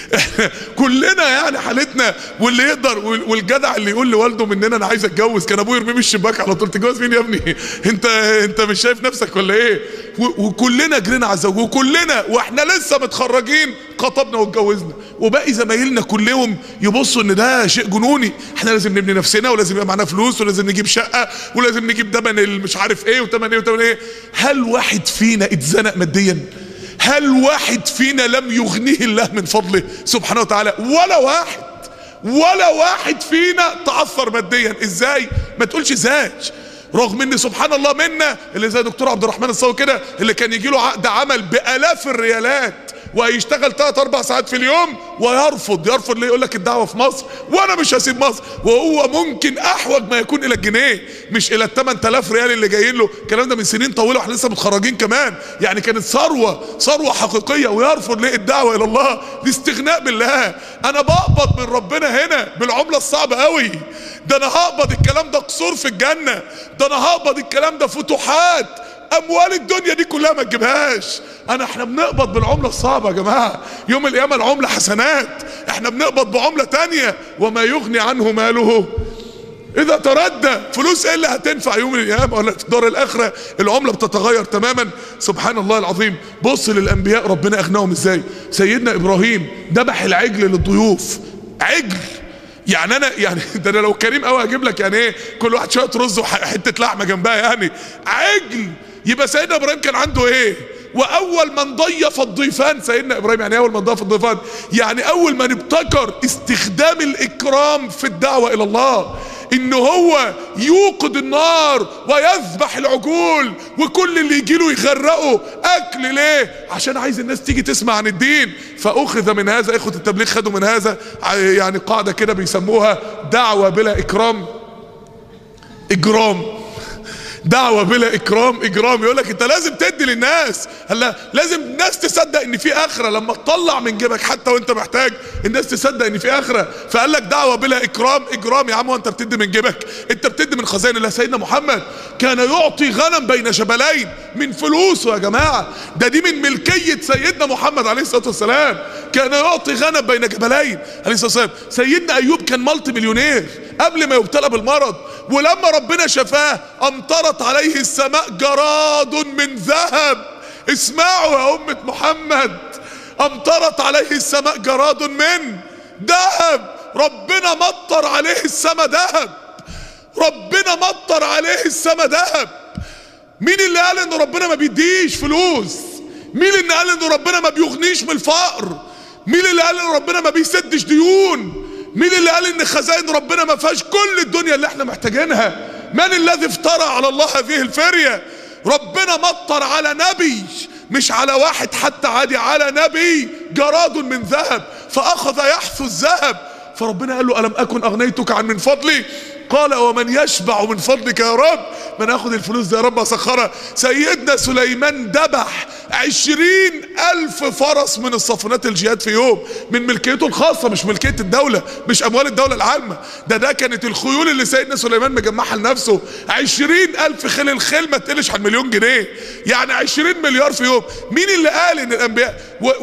كلنا يعني حالتنا. واللي يقدر والجدع اللي يقول لوالده مننا انا عايز اتجوز، كان ابوه يرميه من الشباك على طول. تتجوز مين يا ابني؟ انت مش شايف نفسك ولا ايه؟ وكلنا جرينا على الزواج، وكلنا واحنا لسه متخرجين خطبنا واتجوزنا. وباقي زمايلنا كلهم يبصوا ان ده شيء جنوني، احنا لازم نبني نفسنا ولازم يبقى معانا فلوس ولازم نجيب شقه ولازم نجيب دمن مش عارف ايه وتمن ايه وتمن ايه. هل واحد فينا اتزنق ماديا؟ هل واحد فينا لم يغنيه الله من فضله سبحانه وتعالى؟ ولا واحد فينا تعثر ماديا. ازاي؟ ما تقولش ازاي، رغم ان سبحان الله منا اللي زي دكتور عبد الرحمن الصاوي كده اللي كان يجي له عقد عمل بالاف الريالات وهيشتغل 3-4 ساعات في اليوم ويرفض ليه؟ يقول لك الدعوه في مصر وانا مش هسيب مصر. وهو ممكن احوج ما يكون الى الجنيه مش الى ال8000 ريال اللي جايين له. الكلام ده من سنين طويله واحنا لسه متخرجين كمان، يعني كانت ثروه حقيقيه. ويرفض ليه؟ الدعوه الى الله، الاستغناء بالله. انا بقبض من ربنا هنا بالعمله الصعبه قوي، ده انا هقبض الكلام ده قصور في الجنه، ده انا هقبض الكلام ده فتوحات، اموال الدنيا دي كلها ما تجيبهاش. احنا بنقبض بالعمله الصعبه يا جماعه، يوم القيامه العمله حسنات، احنا بنقبض بعمله تانية. وما يغني عنه ماله اذا تردى. فلوس ايه اللي هتنفع يوم القيامه ولا في دار الاخره؟ العمله بتتغير تماما. سبحان الله العظيم. بص للانبياء ربنا اغناهم ازاي. سيدنا ابراهيم ذبح العجل للضيوف، عجل. يعني ده انا لو كريم قوي هجيب لك يعني ايه كل واحد شويه رز وحته لحمه جنبها، يعني عجل. يبقى سيدنا ابراهيم كان عنده ايه؟ واول من ضيف الضيفان سيدنا ابراهيم. يعني اول من ضيف الضيفان يعني اول من ابتكر استخدام الاكرام في الدعوه الى الله. ان هو يوقد النار ويذبح العجول وكل اللي يجيله يغرقه اكل. ليه؟ عشان عايز الناس تيجي تسمع عن الدين. فاخذ من هذا، اخوة التبليغ خدوا من هذا يعني قاعدة كده بيسموها دعوة بلا اكرام اجرام. دعوة بلا اكرام اجرام. يقول لك انت لازم تدي للناس، هلا لازم الناس تصدق ان في اخرة. لما تطلع من جيبك حتى وانت محتاج الناس تصدق ان في اخرة. فقال لك دعوة بلا اكرام اجرام. يا عم وانت بتدي من جيبك؟ انت بتدي من خزائن الله. سيدنا محمد كان يعطي غنم بين جبلين من فلوسه يا جماعة. دي من ملكية سيدنا محمد عليه الصلاة والسلام. كان يعطي غنم بين جبلين عليه الصلاة والسلام. سيدنا ايوب كان مالتي مليونير قبل ما يبتلى بالمرض، ولما ربنا شفاه امطرت عليه السماء جراد من ذهب. اسمعوا يا أمة محمد، امطرت عليه السماء جراد من ذهب. ربنا مطر عليه السماء ذهب. ربنا مطر عليه السماء ذهب. مين اللي قال ان ربنا ما بيديش فلوس؟ مين اللي قال ان ربنا ما بيغنيش من الفقر؟ مين اللي قال ان ربنا ما بيسدش ديون؟ مين اللي قال ان خزائن ربنا ما فيهاش كل الدنيا اللي احنا محتاجينها؟ من الذي افترى على الله هذه الفرية؟ ربنا مطر على نبي، مش على واحد حتى عادي، على نبي جراد من ذهب فاخذ يحثو الذهب. فربنا قال له ألم أكن أغنيتك عن من فضلي؟ قال ومن يشبع من فضلك يا رب؟ من اخد الفلوس دي يا رب اسخرها. سيدنا سليمان ذبح 20,000 فرس من الصافنات الجهاد في يوم، من ملكيته الخاصة، مش ملكية الدولة، مش اموال الدولة العامة. ده كانت الخيول اللي سيدنا سليمان مجمعها لنفسه. 20,000 خيل. الخيل ما تقلش عن مليون جنيه، يعني 20 مليار في يوم. مين اللي قال ان الانبياء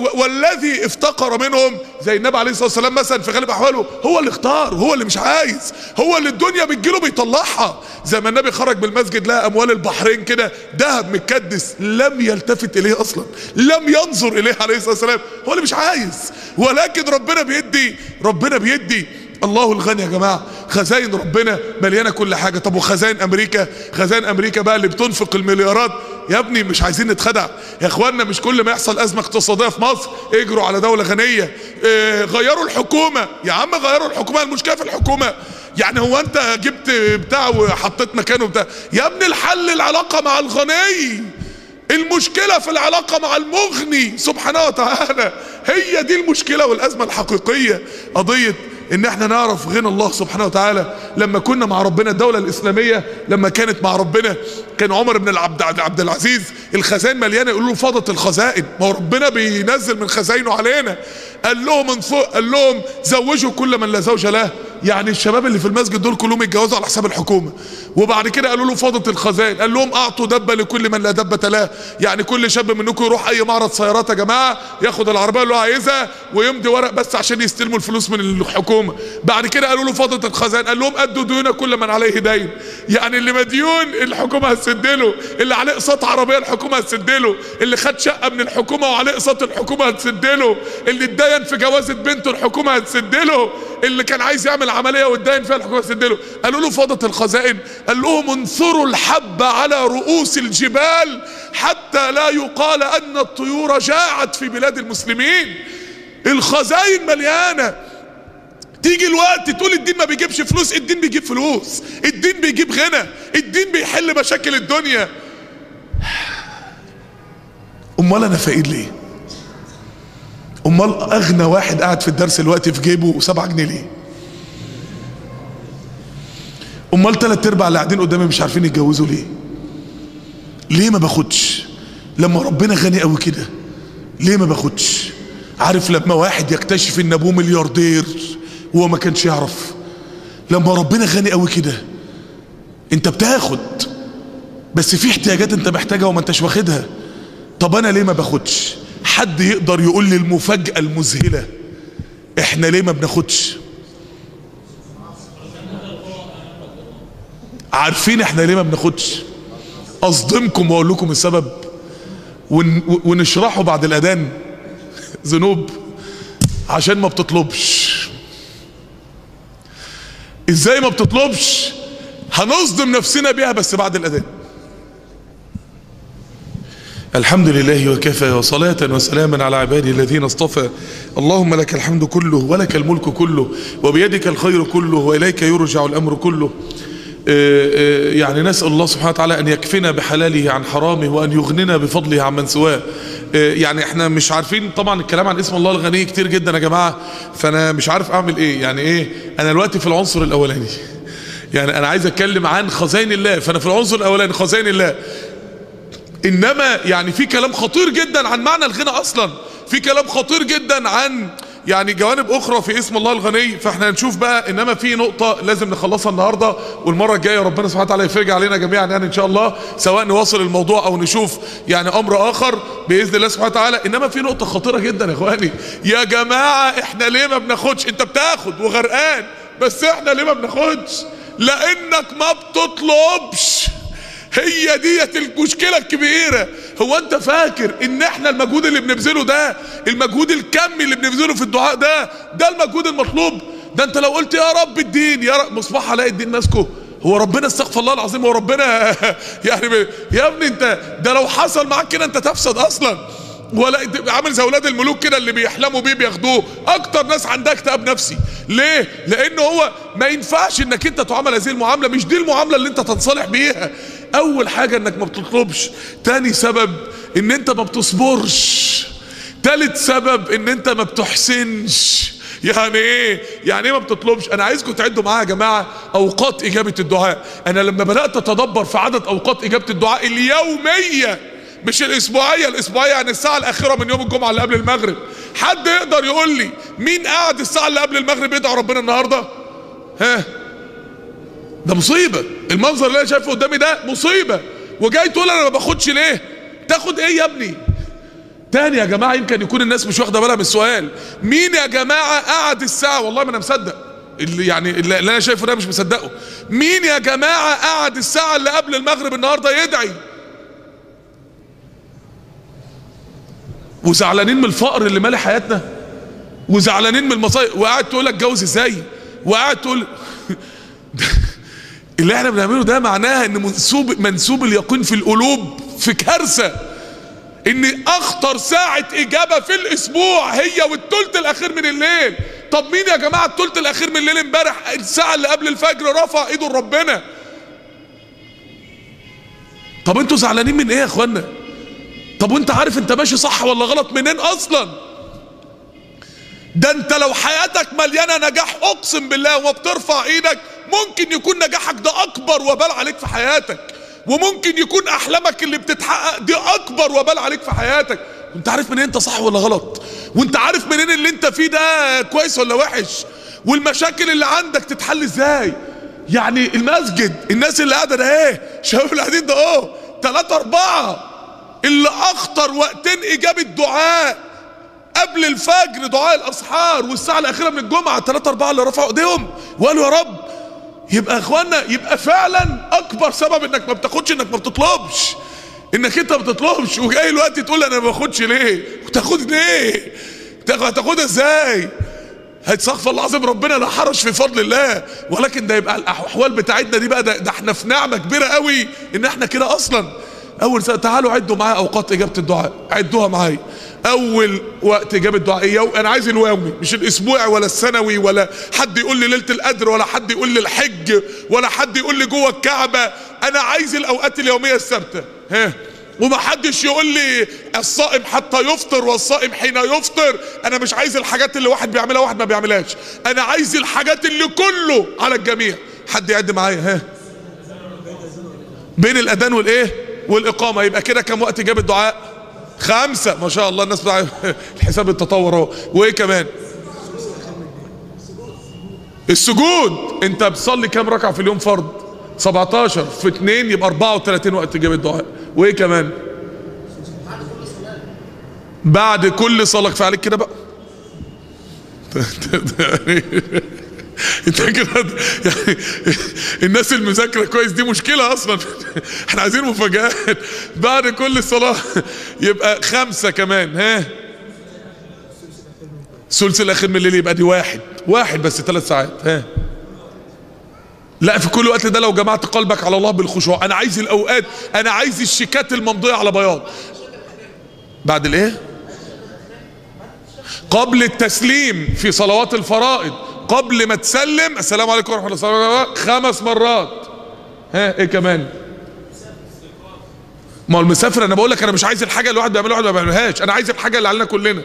والذي افتقر منهم زي النبي عليه الصلاة والسلام مثلا في غالب احواله هو اللي اختار، هو اللي مش عايز، هو اللي الدنيا بتجيله بيطلعها. زي ما النبي خرج بالمسجد لقى اموال البحرين كده ذهب متكدس، لم يلتفت اليه اصلا، لم ينظر اليه عليه الصلاة والسلام. هو اللي مش عايز، ولكن ربنا بيدي. ربنا بيدي. الله الغني يا جماعة. خزائن ربنا مليانة كل حاجة. طب وخزائن امريكا؟ خزائن امريكا بقى اللي بتنفق المليارات. يا ابني مش عايزين نتخدع يا اخوانا. مش كل ما يحصل ازمة اقتصادية في مصر اجروا على دولة غنية. غيروا الحكومة. يا عم غيروا الحكومة، المشكلة في الحكومة. يعني هو انت جبت بتاع وحطيت مكانه بتاع؟ يا ابني الحل العلاقة مع الغني، المشكلة في العلاقة مع المغني سبحانه وتعالى. هي دي المشكلة والأزمة الحقيقية. قضية ان احنا نعرف غنى الله سبحانه وتعالى. لما كنا مع ربنا الدولة الإسلامية لما كانت مع ربنا، كان عمر بن عبد العزيز الخزائن مليانة، يقولوا له فاضت الخزائن، ما هو ربنا بينزل من خزائنه علينا. قال لهم زوجوا كل من لا زوج له. يعني الشباب اللي في المسجد دول كلهم يتجوزوا على حساب الحكومة. وبعد كده قالوا له فاضت الخزائن، قال لهم اعطوا دبة لكل من لا دبة له. يعني كل شاب منكم يروح اي معرض سيارات يا جماعة، ياخد العربية اللي هو عايزها ويمضي ورق بس عشان يستلموا الفلوس من الحكومة. بعد كده قالوا له فاضت الخزائن، قال لهم ادوا ديون كل من عليه دين. يعني اللي مديون الحكومة هتسدله، اللي عليه اقساط عربية الحكومة هتسدله، اللي خد شقة من الحكومة وعليه اقساط الحكومة هتسدله، اللي اتدين في جوازة بنته الحكومة هتسدله، اللي كان عايز يعمل عملية واتدين فيها الحكومة هتسدله. قالوا له فاضت الخزائن، قال لهم انثروا الحب على رؤوس الجبال حتى لا يقال ان الطيور جاعت في بلاد المسلمين. الخزائن مليانة. تيجي الوقت تقول الدين ما بيجيبش فلوس، الدين بيجيب فلوس، الدين بيجيب غنى، الدين بيحل مشاكل الدنيا. امال انا فقير ليه؟ امال اغنى واحد قاعد في الدرس الوقت في جيبه 7 جنيه ليه؟ امال 3/4 اللي قاعدين قدامي مش عارفين يتجوزوا ليه؟ ليه ما باخدش؟ لما ربنا غني قوي كده ليه ما باخدش؟ عارف لما واحد يكتشف ان ابوه ملياردير وهو ما كانش يعرف، لما ربنا غني قوي كده انت بتاخد بس في احتياجات انت محتاجها وما انتش واخدها. طب انا ليه ما باخدش؟ حد يقدر يقول لي المفاجأة المذهلة احنا ليه ما بناخدش؟ عارفين احنا ليه ما بناخدش؟ اصدمكم واقول لكم السبب ونشرحه بعد الاذان. ذنوب عشان ما بتطلبش. ازاي ما بتطلبش؟ هنصدم نفسنا بيها بس بعد الاذان. الحمد لله وكفى وصلاة وسلاما على عباده الذين اصطفى. اللهم لك الحمد كله ولك الملك كله وبيدك الخير كله وإليك يرجع الأمر كله. يعني نسأل الله سبحانه وتعالى أن يكفنا بحلاله عن حرامه وأن يغننا بفضله عن من سواه. يعني احنا مش عارفين طبعا الكلام عن اسم الله الغني كتير جدا يا جماعة، فأنا مش عارف أعمل إيه. يعني إيه، أنا دلوقتي في العنصر الأولاني، يعني أنا عايز أتكلم عن خزائن الله، فأنا في العنصر الأولاني خزائن الله. إنما يعني في كلام خطير جدا عن معنى الغنى أصلا، في كلام خطير جدا عن يعني جوانب أخرى في اسم الله الغني، فاحنا هنشوف بقى. إنما في نقطة لازم نخلصها النهاردة، والمرة الجاية ربنا سبحانه وتعالى يفرج علينا جميعا يعني إن شاء الله، سواء نواصل الموضوع أو نشوف يعني أمر آخر بإذن الله سبحانه وتعالى. إنما في نقطة خطيرة جدا يا إخواني، يا جماعة إحنا ليه ما بناخدش؟ أنت بتاخد وغرقان، بس إحنا ليه ما بناخدش؟ لأنك ما بتطلبش. هي ديت المشكلة الكبيرة. هو انت فاكر ان احنا المجهود اللي بنبذله ده، المجهود الكمي اللي بنبذله في الدعاء ده المجهود المطلوب؟ ده انت لو قلت يا رب الدين، يا رب مصباح علاء الدين ماسكه، هو ربنا استغفر الله العظيم، هو ربنا يعني يا ابني انت ده لو حصل معاك كده انت تفسد اصلا. ولا عامل زي اولاد الملوك كده اللي بيحلموا بيه بياخدوه. اكتر ناس عندها اكتئاب نفسي. ليه؟ لان هو ما ينفعش انك انت تعامل هذه المعامله، مش دي المعامله اللي انت تنصلح بيها. اول حاجه انك ما بتطلبش، تاني سبب ان انت ما بتصبرش، تالت سبب ان انت ما بتحسنش. يعني ايه؟ يعني ايه ما بتطلبش؟ انا عايزكم تعدوا معايا يا جماعه اوقات اجابه الدعاء. انا لما بدات اتدبر في عدد اوقات اجابه الدعاء اليوميه، مش الاسبوعيه، الاسبوعيه يعني الساعه الاخيره من يوم الجمعه اللي قبل المغرب. حد يقدر يقول لي مين قاعد الساعه اللي قبل المغرب يدعو ربنا النهارده؟ ها، ده مصيبه. المنظر اللي انا شايفه قدامي ده مصيبه، وجاي تقول انا ما باخدش ليه؟ تاخد ايه يا ابني؟ تاني يا جماعه، يمكن يكون الناس مش واخده بالها من السؤال. مين يا جماعه قاعد الساعه، والله ما انا مصدق اللي يعني اللي انا شايفه ده مش مصدقه. مين يا جماعه قاعد الساعه اللي قبل المغرب النهارده يدعي؟ وزعلانين من الفقر اللي مالي حياتنا، وزعلانين من المصايب، وقاعد تقول لك اتجوز ازاي، وقاعد تقول اللي احنا بنعمله ده معناها ان منسوب اليقين في القلوب في كارثه. ان اخطر ساعه اجابه في الاسبوع هي والثلث الاخير من الليل. طب مين يا جماعه الثلث الاخير من الليل امبارح الساعه اللي قبل الفجر رفع ايده لربنا؟ طب انتوا زعلانين من ايه يا اخوانا؟ طب وانت عارف انت ماشي صح ولا غلط منين اصلا؟ ده انت لو حياتك مليانه نجاح اقسم بالله وما بترفع ايدك، ممكن يكون نجاحك ده اكبر وبال عليك في حياتك، وممكن يكون احلامك اللي بتتحقق دي اكبر وبال عليك في حياتك. وانت عارف منين انت صح ولا غلط، وانت عارف منين اللي انت فيه ده كويس ولا وحش، والمشاكل اللي عندك تتحل ازاي. يعني المسجد، الناس اللي قاعده ده ايه، شباب اللي قاعدين ده اهو 3 4 اللي اخطر وقتين اجابه دعاء قبل الفجر دعاء الاسحار، والساعه الاخيره من الجمعه 3 4 اللي رفعوا ايديهم وقالوا يا رب. يبقى يا اخوانا، يبقى فعلا اكبر سبب انك ما بتاخدش انك ما بتطلبش، انك انت ما بتطلبش. وجاي الوقت تقول انا ما باخدش ليه؟ وتاخد ليه؟ هتاخدها ازاي؟ هيتسخف الله العظيم، ربنا لا حرج في فضل الله، ولكن ده يبقى الاحوال بتاعتنا دي بقى، ده احنا في نعمه كبيره قوي ان احنا كده اصلا. اول سنة تعالوا عدوا معايا اوقات اجابه الدعاء، عدوها معايا. اول وقت اجابه الدعاء انا عايز اليومي، مش الاسبوعي ولا السنوي، ولا حد يقول لي ليله القدر، ولا حد يقول لي الحج، ولا حد يقول لي جوه الكعبه. انا عايز الاوقات اليوميه الثابته. ها، وما حدش يقول لي الصائم حتى يفطر والصائم حين يفطر. انا مش عايز الحاجات اللي واحد بيعملها واحد ما بيعملهاش، انا عايز الحاجات اللي كله على الجميع. حد يعد معايا؟ ها، بين الاذان والايه والاقامه. يبقى كده كم وقت اجابه الدعاء؟ 5. ما شاء الله، الناس بتاع الحساب التطور اهو. وايه كمان؟ السجود. انت بتصلي كام ركعه في اليوم فرض؟ 17 في 2 يبقى 34 وقت اجابه الدعاء. وايه كمان؟ بعد كل صلاه. كفايه عليك كده بقى. انت كده يعني الناس المذاكره كويس دي مشكله اصلا. احنا عايزين مفاجآت. بعد كل صلاه يبقى 5 كمان. ها، ثلث الاخير من الليل يبقى دي واحد بس 3 ساعات. ها، لا في كل وقت ده لو جمعت قلبك على الله بالخشوع. انا عايز الاوقات، انا عايز الشيكات الممضيه على بياض. بعد الايه؟ قبل التسليم في صلوات الفرائض، قبل ما تسلم السلام عليكم ورحمة الله وبركاته 5 مرات. ها ايه كمان؟ ما هو المسافر انا بقول لك انا مش عايز الحاجه اللي الواحد بيعملها واحد ما بيعملهاش، انا عايز الحاجه اللي علينا كلنا.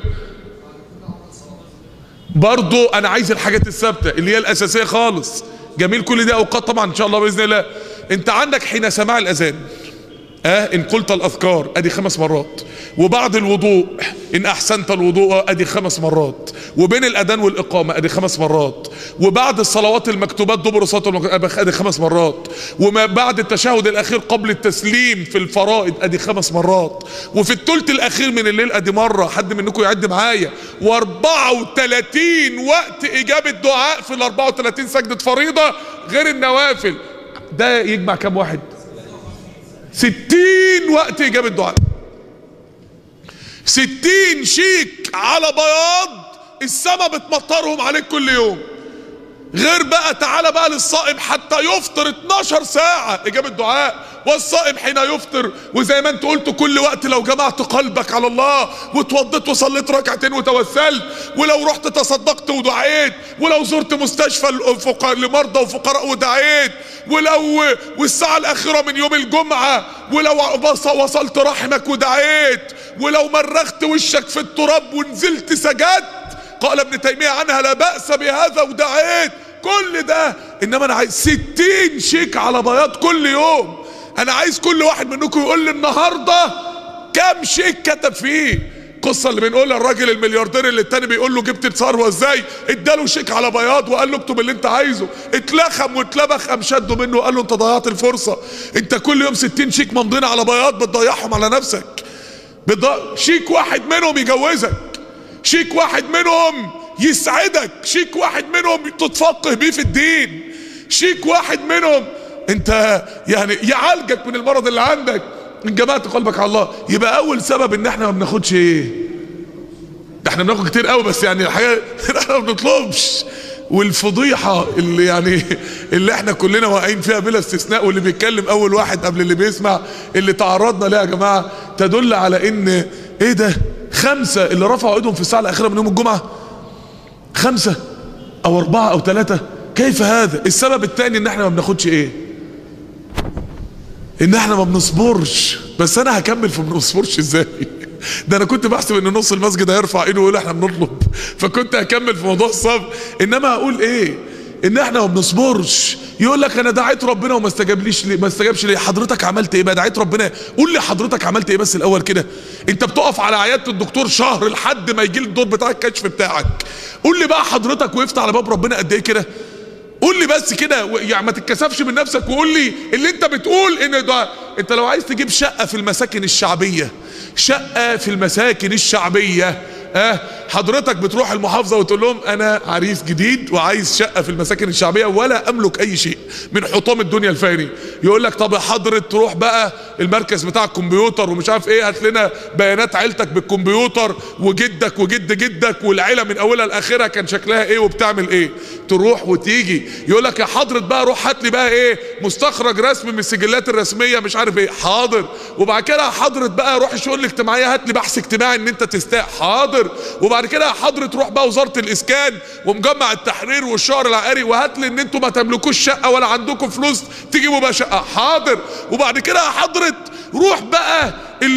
برضو انا عايز الحاجات الثابته اللي هي الاساسيه خالص. جميل، كل دي اوقات طبعا ان شاء الله باذن الله. انت عندك حين سماع الاذان ان قلت الاذكار ادي 5 مرات، وبعد الوضوء ان احسنت الوضوء ادي 5 مرات، وبين الاذان والاقامه ادي 5 مرات، وبعد الصلوات المكتوبات دبر صلاه ادي 5 مرات، وما بعد التشهد الاخير قبل التسليم في الفرائض ادي 5 مرات، وفي الثلث الاخير من الليل ادي مره. حد منكم يعد معايا؟ و34 وقت اجابه دعاء في ال 34 سجده فريضه غير النوافل. ده يجمع كام واحد؟ 60 وقت إجابة دعاء. 60 شيك على بياض السما بتمطرهم عليك كل يوم. غير بقى تعالى بقى للصائم حتى يفطر 12 ساعة إجابة دعاء، والصائم حين يفطر. وزي ما انت قلت كل وقت لو جمعت قلبك على الله وتوضيت وصليت ركعتين وتوسلت، ولو رحت تصدقت ودعيت، ولو زرت مستشفى لمرضى وفقراء ودعيت، والساعة الأخيرة من يوم الجمعة، ولو وصلت رحمك ودعيت، ولو مرغت وشك في التراب ونزلت سجدت، قال ابن تيمية عنها لا بأس بهذا ودعيت، كل ده. انما انا عايز 60 شيك على بياض كل يوم. انا عايز كل واحد منكم يقول لي النهارده كام شيك كتب فيه. القصه اللي بنقولها الراجل الملياردير اللي التاني بيقول له جبت الثروه ازاي، اداله شيك على بياض وقال له اكتب اللي انت عايزه، اتلخم واتلبخ، قام شده منه وقال له انت ضيعت الفرصه. انت كل يوم 60 شيك ممضين على بياض بتضيعهم على نفسك. شيك واحد منهم يجوزك، شيك واحد منهم يسعدك، شيك واحد منهم تتفقه بيه في الدين، شيك واحد منهم انت يعني يعالجك من المرض اللي عندك. ان جمعت قلبك على الله. يبقى اول سبب ان احنا ما بناخدش ايه؟ ده احنا بناخد كتير قوي بس يعني الحقيقه احنا ما بنطلبش. والفضيحه اللي يعني اللي احنا كلنا واقعين فيها بلا استثناء، واللي بيتكلم اول واحد قبل اللي بيسمع اللي تعرضنا ليها يا جماعه، تدل على ان ايه ده؟ 5 اللي رفعوا ايدهم في الساعه الاخيره من يوم الجمعه، 5 أو 4 أو 3. كيف هذا؟ السبب الثاني ان احنا ما بناخدش ايه؟ ان احنا ما بنصبرش. بس انا هكمل في ما بنصبرش ازاي. ده انا كنت بحسب ان نص المسجد هيرفع ايده ويقول احنا بنطلب، فكنت هكمل في موضوع الصبر. انما هقول ايه؟ ان احنا ما بنصبرش. يقول لك انا دعيت ربنا وما استجابليش ليه؟ ما استجابش ليه؟ حضرتك عملت ايه بقى؟ دعيت ربنا، قول لي حضرتك عملت ايه بس الاول كده. انت بتقف على عياده الدكتور شهر لحد ما يجي الدور بتاع الكشف بتاعك. قول لي بقى حضرتك وقفت على باب ربنا قد ايه كده؟ قول لي بس كده، يعني ما تتكسفش من نفسك وقول لي اللي انت بتقول ان ده. انت لو عايز تجيب شقه في المساكن الشعبيه، شقه في المساكن الشعبيه، حضرتك بتروح المحافظة وتقول لهم انا عريس جديد وعايز شقة في المساكن الشعبية ولا املك اي شيء من حطام الدنيا الفاني. يقول لك طب يا حضرة تروح بقى المركز بتاع الكمبيوتر ومش عارف ايه، هات لنا بيانات عيلتك بالكمبيوتر وجدك وجد جدك والعيلة من اولها لاخرها كان شكلها ايه وبتعمل ايه. تروح وتيجي. يقول لك يا حضرة بقى روح هات لي بقى ايه مستخرج رسمي من السجلات الرسمية مش عارف ايه. حاضر. وبعد كده يا حضرة بقى روح الشؤون الاجتماعية هات لي بحث اجتماعي ان انت تستاء. حاضر. وبعد كده يا حضرة تروح بقى وزارة الاسكان ومجمع التحرير والشهر العقاري وهات لي ان انتوا ما تملكوش شقة ولا عندكم فلوس تجيبوا بقى شقة. حاضر. وبعد كده يا حضرة روح بقى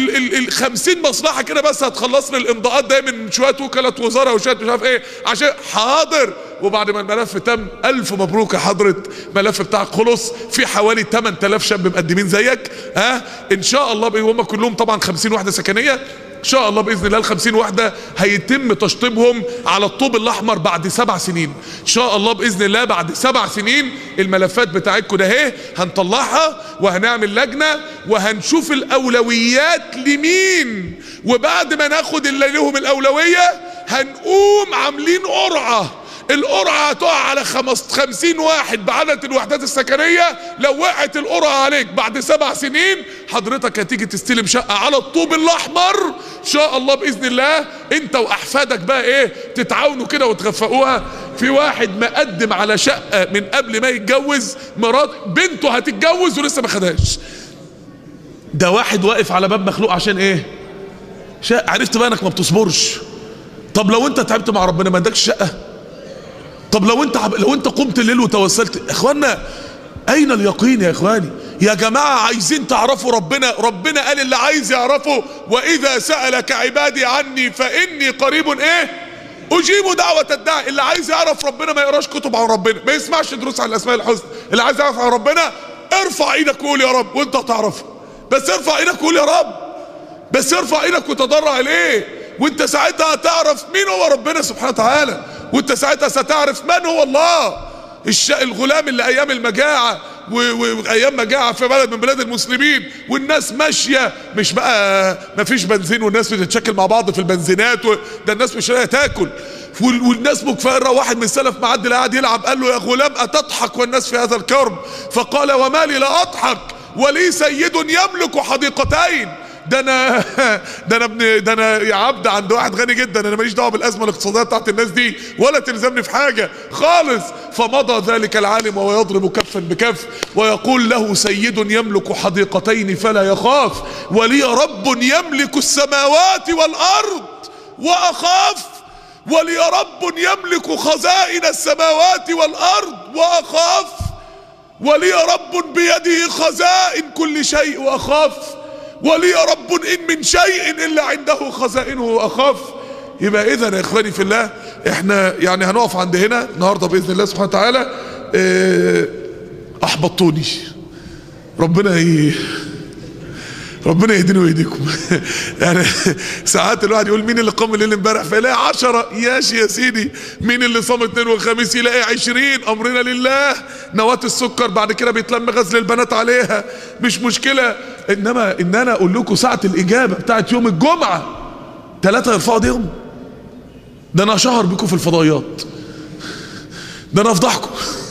ال 50 مصلحة كده بس هتخلص لي الامضاءات ده من شوية وكالة وزارة وشوية مش عارف ايه عشان. حاضر. وبعد ما الملف تم الف مبروك يا حضرة الملف بتاعك خلص. في حوالي 8000 شاب مقدمين زيك. ان شاء الله هم كلهم طبعا 50 وحدة سكنية. ان شاء الله باذن الله ال50 وحده هيتم تشطيبهم على الطوب الاحمر بعد 7 سنين ان شاء الله باذن الله. بعد 7 سنين الملفات بتاعتكم ده اهي هنطلعها وهنعمل لجنه وهنشوف الاولويات لمين. وبعد ما ناخد اللي لهم الاولويه هنقوم عاملين قرعه. القرعه هتقع على 50 واحد بعدد الوحدات السكنيه. لو وقعت القرعه عليك بعد 7 سنين حضرتك هتيجي تستلم شقه على الطوب الاحمر ان شاء الله باذن الله. انت واحفادك بقى ايه تتعاونوا كده وتغفقوها. في واحد مقدم على شقه من قبل ما يتجوز، مرات بنته هتتجوز ولسه ما خدهاش. ده واحد واقف على باب مخلوق عشان ايه؟ عرفت بقى انك ما بتصبرش. طب لو انت تعبت مع ربنا ما ادكش شقه؟ طب لو انت قمت الليل وتوسلت؟ اخوانا اين اليقين يا اخواني؟ يا جماعه عايزين تعرفوا ربنا. ربنا قال اللي عايز يعرفه واذا سالك عبادي عني فاني قريب اجيب دعوه الداعي. اللي عايز يعرف ربنا ما يقراش كتب عن ربنا، ما يسمعش دروس عن الاسماء الحسنى. اللي عايز يعرف عن ربنا ارفع ايدك وقول يا رب وانت هتعرفه. بس ارفع ايدك وقول يا رب، بس ارفع ايدك وتضرع اليه، وانت ساعتها هتعرف مين هو ربنا سبحانه وتعالى، وانت ساعتها ستعرف من هو الله. الغلام اللي ايام المجاعة وايام مجاعة في بلد من بلاد المسلمين والناس ماشية مش بقى مفيش بنزين والناس بتتشكل مع بعض في البنزينات ده الناس مش لاقيه تاكل والناس مكفرة. واحد من السلف معدي قاعد يلعب قال له يا غلام اتضحك والناس في هذا الكرب؟ فقال وما لي لا اضحك ولي سيد يملك حديقتين. ده انا يا عبد عند واحد غني جدا، انا ماليش دعوه بالازمه الاقتصاديه بتاعت الناس دي ولا تلزمني في حاجه خالص. فمضى ذلك العالم وهو يضرب كفا بكف ويقول له سيد يملك حديقتين فلا يخاف ولي رب يملك السماوات والارض واخاف. ولي رب يملك خزائن السماوات والارض واخاف. ولي رب بيده خزائن كل شيء واخاف. ولي رب إن من شيء إلا عنده خزائنه وأخاف. يبقى إذن يا إخواني في الله إحنا يعني هنقف عند هنا النهاردة بإذن الله سبحانه وتعالى. أحبطوني، ربنا يهديني ويهديكم. يعني ساعات الواحد يقول مين اللي قام الليل امبارح فيلاقي 10 ياشي يا سيدي، مين اللي صام اثنين وخميس يلاقي 20. امرنا لله. نواة السكر بعد كده بيتلم غزل البنات عليها مش مشكله، انما ان انا اقول لكم ساعه الاجابه بتاعت يوم الجمعه 3 يرفعوا ايديهم، ده انا اشهر بكم في الفضائيات، ده انا افضحكم.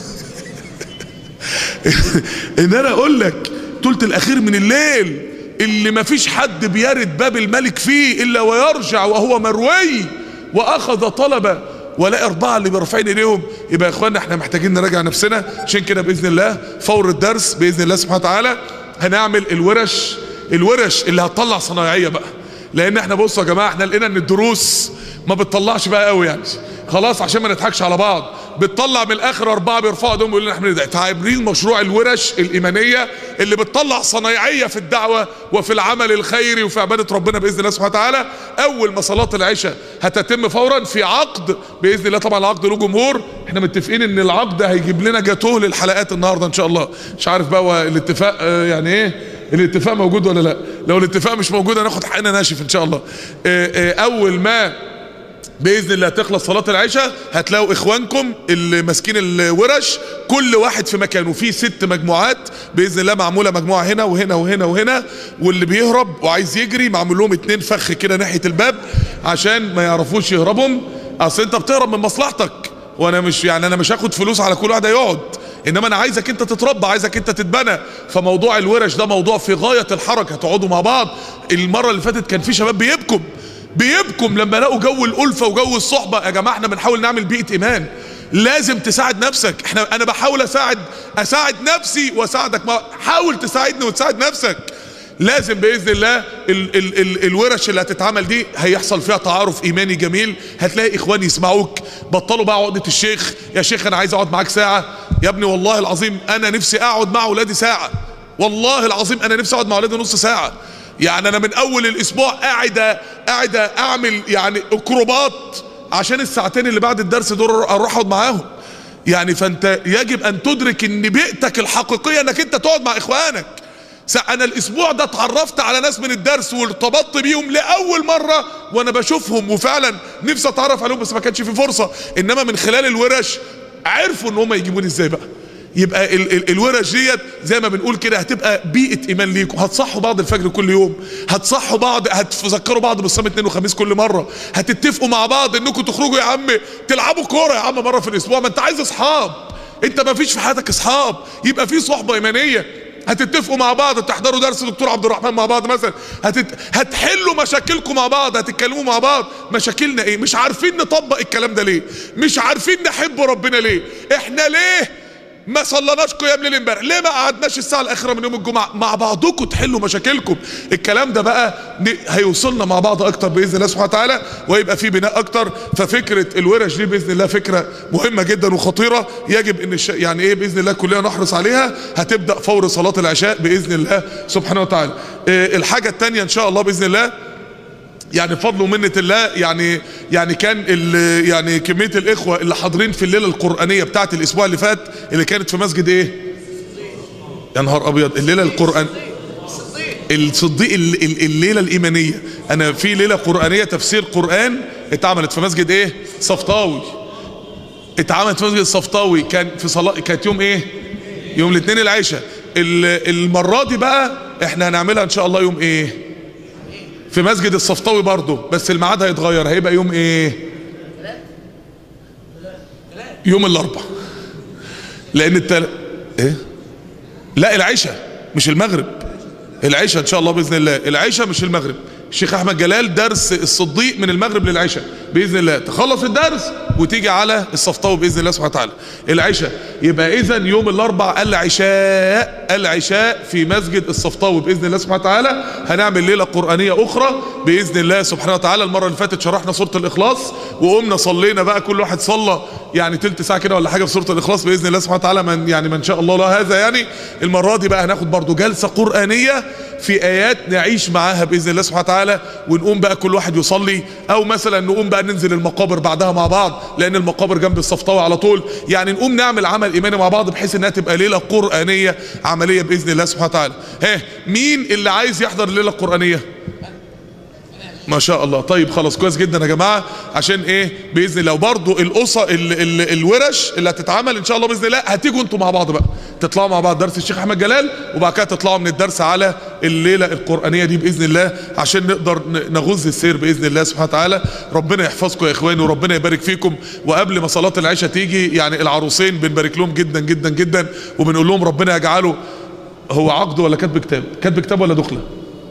ان انا اقول لك تلت الاخير من الليل اللي مفيش حد بيرد باب الملك فيه الا ويرجع وهو مروي واخذ طلبه، ولا 4 اللي بيرفعين ايديهم. يبقى يا اخوانا احنا محتاجين نراجع نفسنا. عشان كده باذن الله فور الدرس باذن الله سبحانه وتعالى هنعمل الورش اللي هتطلع صنايعيه بقى. لان احنا بصوا يا جماعه احنا لقينا ان الدروس ما بتطلعش بقى قوي يعني خلاص عشان ما نضحكش على بعض، بتطلع من الاخر 4 بيرفعوا ايديهم يقولوا لنا احنا تعبرين مشروع الورش الايمانيه اللي بتطلع صنايعيه في الدعوه وفي العمل الخيري وفي عباده ربنا باذن الله سبحانه وتعالى. اول ما صلاه العشاء هتتم فورا في عقد باذن الله. طبعا العقد له جمهور، احنا متفقين ان العقد هيجيب لنا جاتوه للحلقات النهارده ان شاء الله. مش عارف بقى هو الاتفاق يعني ايه، الاتفاق موجود ولا لا؟ لو الاتفاق مش موجود هناخد حقنا ناشف ان شاء الله. اول ما باذن الله تخلص صلاه العشاء هتلاقوا اخوانكم اللي ماسكين الورش كل واحد في مكانه، في 6 مجموعات باذن الله معموله، مجموعه هنا وهنا وهنا وهنا، واللي بيهرب وعايز يجري معمول لهم 2 فخ كده ناحيه الباب عشان ما يعرفوش يهربهم. اصل انت بتهرب من مصلحتك، وانا مش يعني انا مش هاخد فلوس على كل واحد هيقعد، انما انا عايزك انت تتربى، عايزك انت تتبنى. فموضوع الورش ده موضوع في غايه الحرج، هتقعدوا مع بعض. المره اللي فاتت كان في شباب بيبكم لما لقوا جو الألفة وجو الصحبة. يا جماعة احنا بنحاول نعمل بيئة إيمان، لازم تساعد نفسك. انا بحاول اساعد نفسي واساعدك، حاول تساعدني وتساعد نفسك. لازم باذن الله الورش اللي هتتعمل دي هيحصل فيها تعارف ايماني جميل، هتلاقي اخواني يسمعوك. بطلوا بقى عقدة الشيخ، يا شيخ انا عايز اقعد معاك ساعة. يا ابني والله العظيم انا نفسي اقعد مع اولادي ساعة، والله العظيم انا نفسي اقعد مع اولادي نص ساعة. يعني انا من اول الاسبوع قاعد اعمل يعني اكروبات عشان الساعتين اللي بعد الدرس دول اروح اقعد معاهم. يعني فانت يجب ان تدرك ان بيئتك الحقيقية انك انت تقعد مع اخوانك. انا الاسبوع ده اتعرفت على ناس من الدرس وارتبطت بيهم لاول مرة وانا بشوفهم، وفعلا نفسي اتعرف عليهم بس ما كانش في فرصة. انما من خلال الورش عرفوا ان هم يجيبوني ازاي بقى. يبقى الورش ديت زي ما بنقول كده هتبقى بيئة ايمان ليكم. هتصحوا بعض الفجر كل يوم، هتصحوا بعض، هتذكروا بعض بالصيام 2 وخميس كل مرة، هتتفقوا مع بعض انكم تخرجوا يا عم تلعبوا كورة يا عم مرة في الاسبوع. ما انت عايز اصحاب، انت ما فيش في حياتك اصحاب، يبقى في صحبة ايمانية. هتتفقوا مع بعض، تحضروا درس دكتور عبد الرحمن مع بعض مثلا، هتحلوا مشاكلكم مع بعض، هتتكلموا مع بعض. مشاكلنا ايه؟ مش عارفين نطبق الكلام ده ليه؟ مش عارفين نحب ربنا ليه؟ احنا ليه ما صلناش قيام ليل امبارح، ليه ما قعدناش الساعه الاخيره من يوم الجمعه مع بعضكم تحلوا مشاكلكم؟ الكلام ده بقى هيوصلنا مع بعض اكتر باذن الله سبحانه وتعالى، ويبقى في بناء اكتر. ففكره الورش دي باذن الله فكره مهمه جدا وخطيره، يجب ان يعني ايه باذن الله كلنا نحرص عليها. هتبدا فور صلاه العشاء باذن الله سبحانه وتعالى. الحاجه الثانيه ان شاء الله باذن الله، يعني بفضل ومنة الله، يعني كان يعني كمية الإخوة اللي حاضرين في الليلة القرآنية بتاعت الأسبوع اللي فات اللي كانت في مسجد إيه؟ يا نهار أبيض، الليلة القرآن الصديق، الليلة الإيمانية. أنا في ليلة قرآنية تفسير قرآن اتعملت في مسجد إيه؟ صفطاوي. اتعملت في مسجد الصفطاوي، كان في صلاة، كانت يوم إيه؟ يوم الاثنين العشاء. المرة دي بقى إحنا هنعملها إن شاء الله يوم إيه؟ في مسجد الصفطاوي برضه، بس الميعاد هيتغير، هيبقى يوم ايه؟ يوم الاربعاء. لان ايه؟ لا العشاء مش المغرب، العشاء ان شاء الله باذن الله، العشاء مش المغرب. الشيخ احمد جلال درس الصديق من المغرب للعشاء باذن الله، تخلص الدرس وتيجي على الصفطاوي باذن الله سبحانه وتعالى العشاء. يبقى اذا يوم الاربعاء العشاء في مسجد الصفطاوي باذن الله سبحانه وتعالى. هنعمل ليله قرانيه اخرى باذن الله سبحانه وتعالى. المره اللي فاتت شرحنا سوره الاخلاص وقمنا صلينا بقى، كل واحد صلى يعني تلت ساعه كده ولا حاجه في سوره الاخلاص باذن الله سبحانه وتعالى، من شاء الله لا هذا يعني. المره دي بقى هناخد برضو جلسه قرانيه في ايات نعيش معاها باذن الله سبحانه وتعالى، ونقوم بقى كل واحد يصلي، او مثلا نقوم بقى ننزل المقابر بعدها مع بعض، لان المقابر جنب الصفطاوي على طول. يعني نقوم نعمل عمل ايماني مع بعض بحيث انها تبقى ليله قرانيه عمليه باذن الله سبحانه وتعالى. مين اللي عايز يحضر الليله القرانيه؟ ما شاء الله. طيب خلاص كويس جدا يا جماعه، عشان ايه باذن الله. وبرضه الورش اللي هتتعمل ان شاء الله باذن الله هتيجوا انتوا مع بعض بقى، تطلعوا مع بعض درس الشيخ احمد جلال، وبعد كده تطلعوا من الدرس على الليله القرانيه دي باذن الله، عشان نقدر نغز السير باذن الله سبحانه وتعالى. ربنا يحفظكم يا اخواني وربنا يبارك فيكم. وقبل ما صلاه العشاء تيجي، يعني العروسين بنبارك لهم جدا جدا جدا، وبنقول لهم ربنا يجعله. هو عقد ولا كاتب كتاب؟ كاتب كتاب ولا دخله؟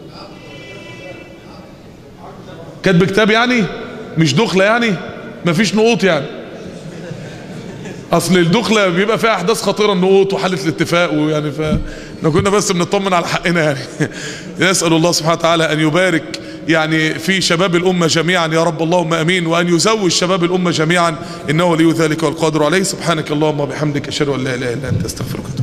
كاتب كتاب يعني، مش دخله يعني، مفيش نقوط يعني. اصل الدخله بيبقى فيها احداث خطيره، النقوط وحاله الاتفاق، ويعني كنا بس بنطمن على حقنا يعني. نسال الله سبحانه وتعالى ان يبارك يعني في شباب الامه جميعا يا رب، اللهم امين، وان يزوج شباب الامه جميعا، انه ولي ذلك والقادر عليه. سبحانك اللهم وبحمدك، اشهد ان لا اله الا انت، استغفرك.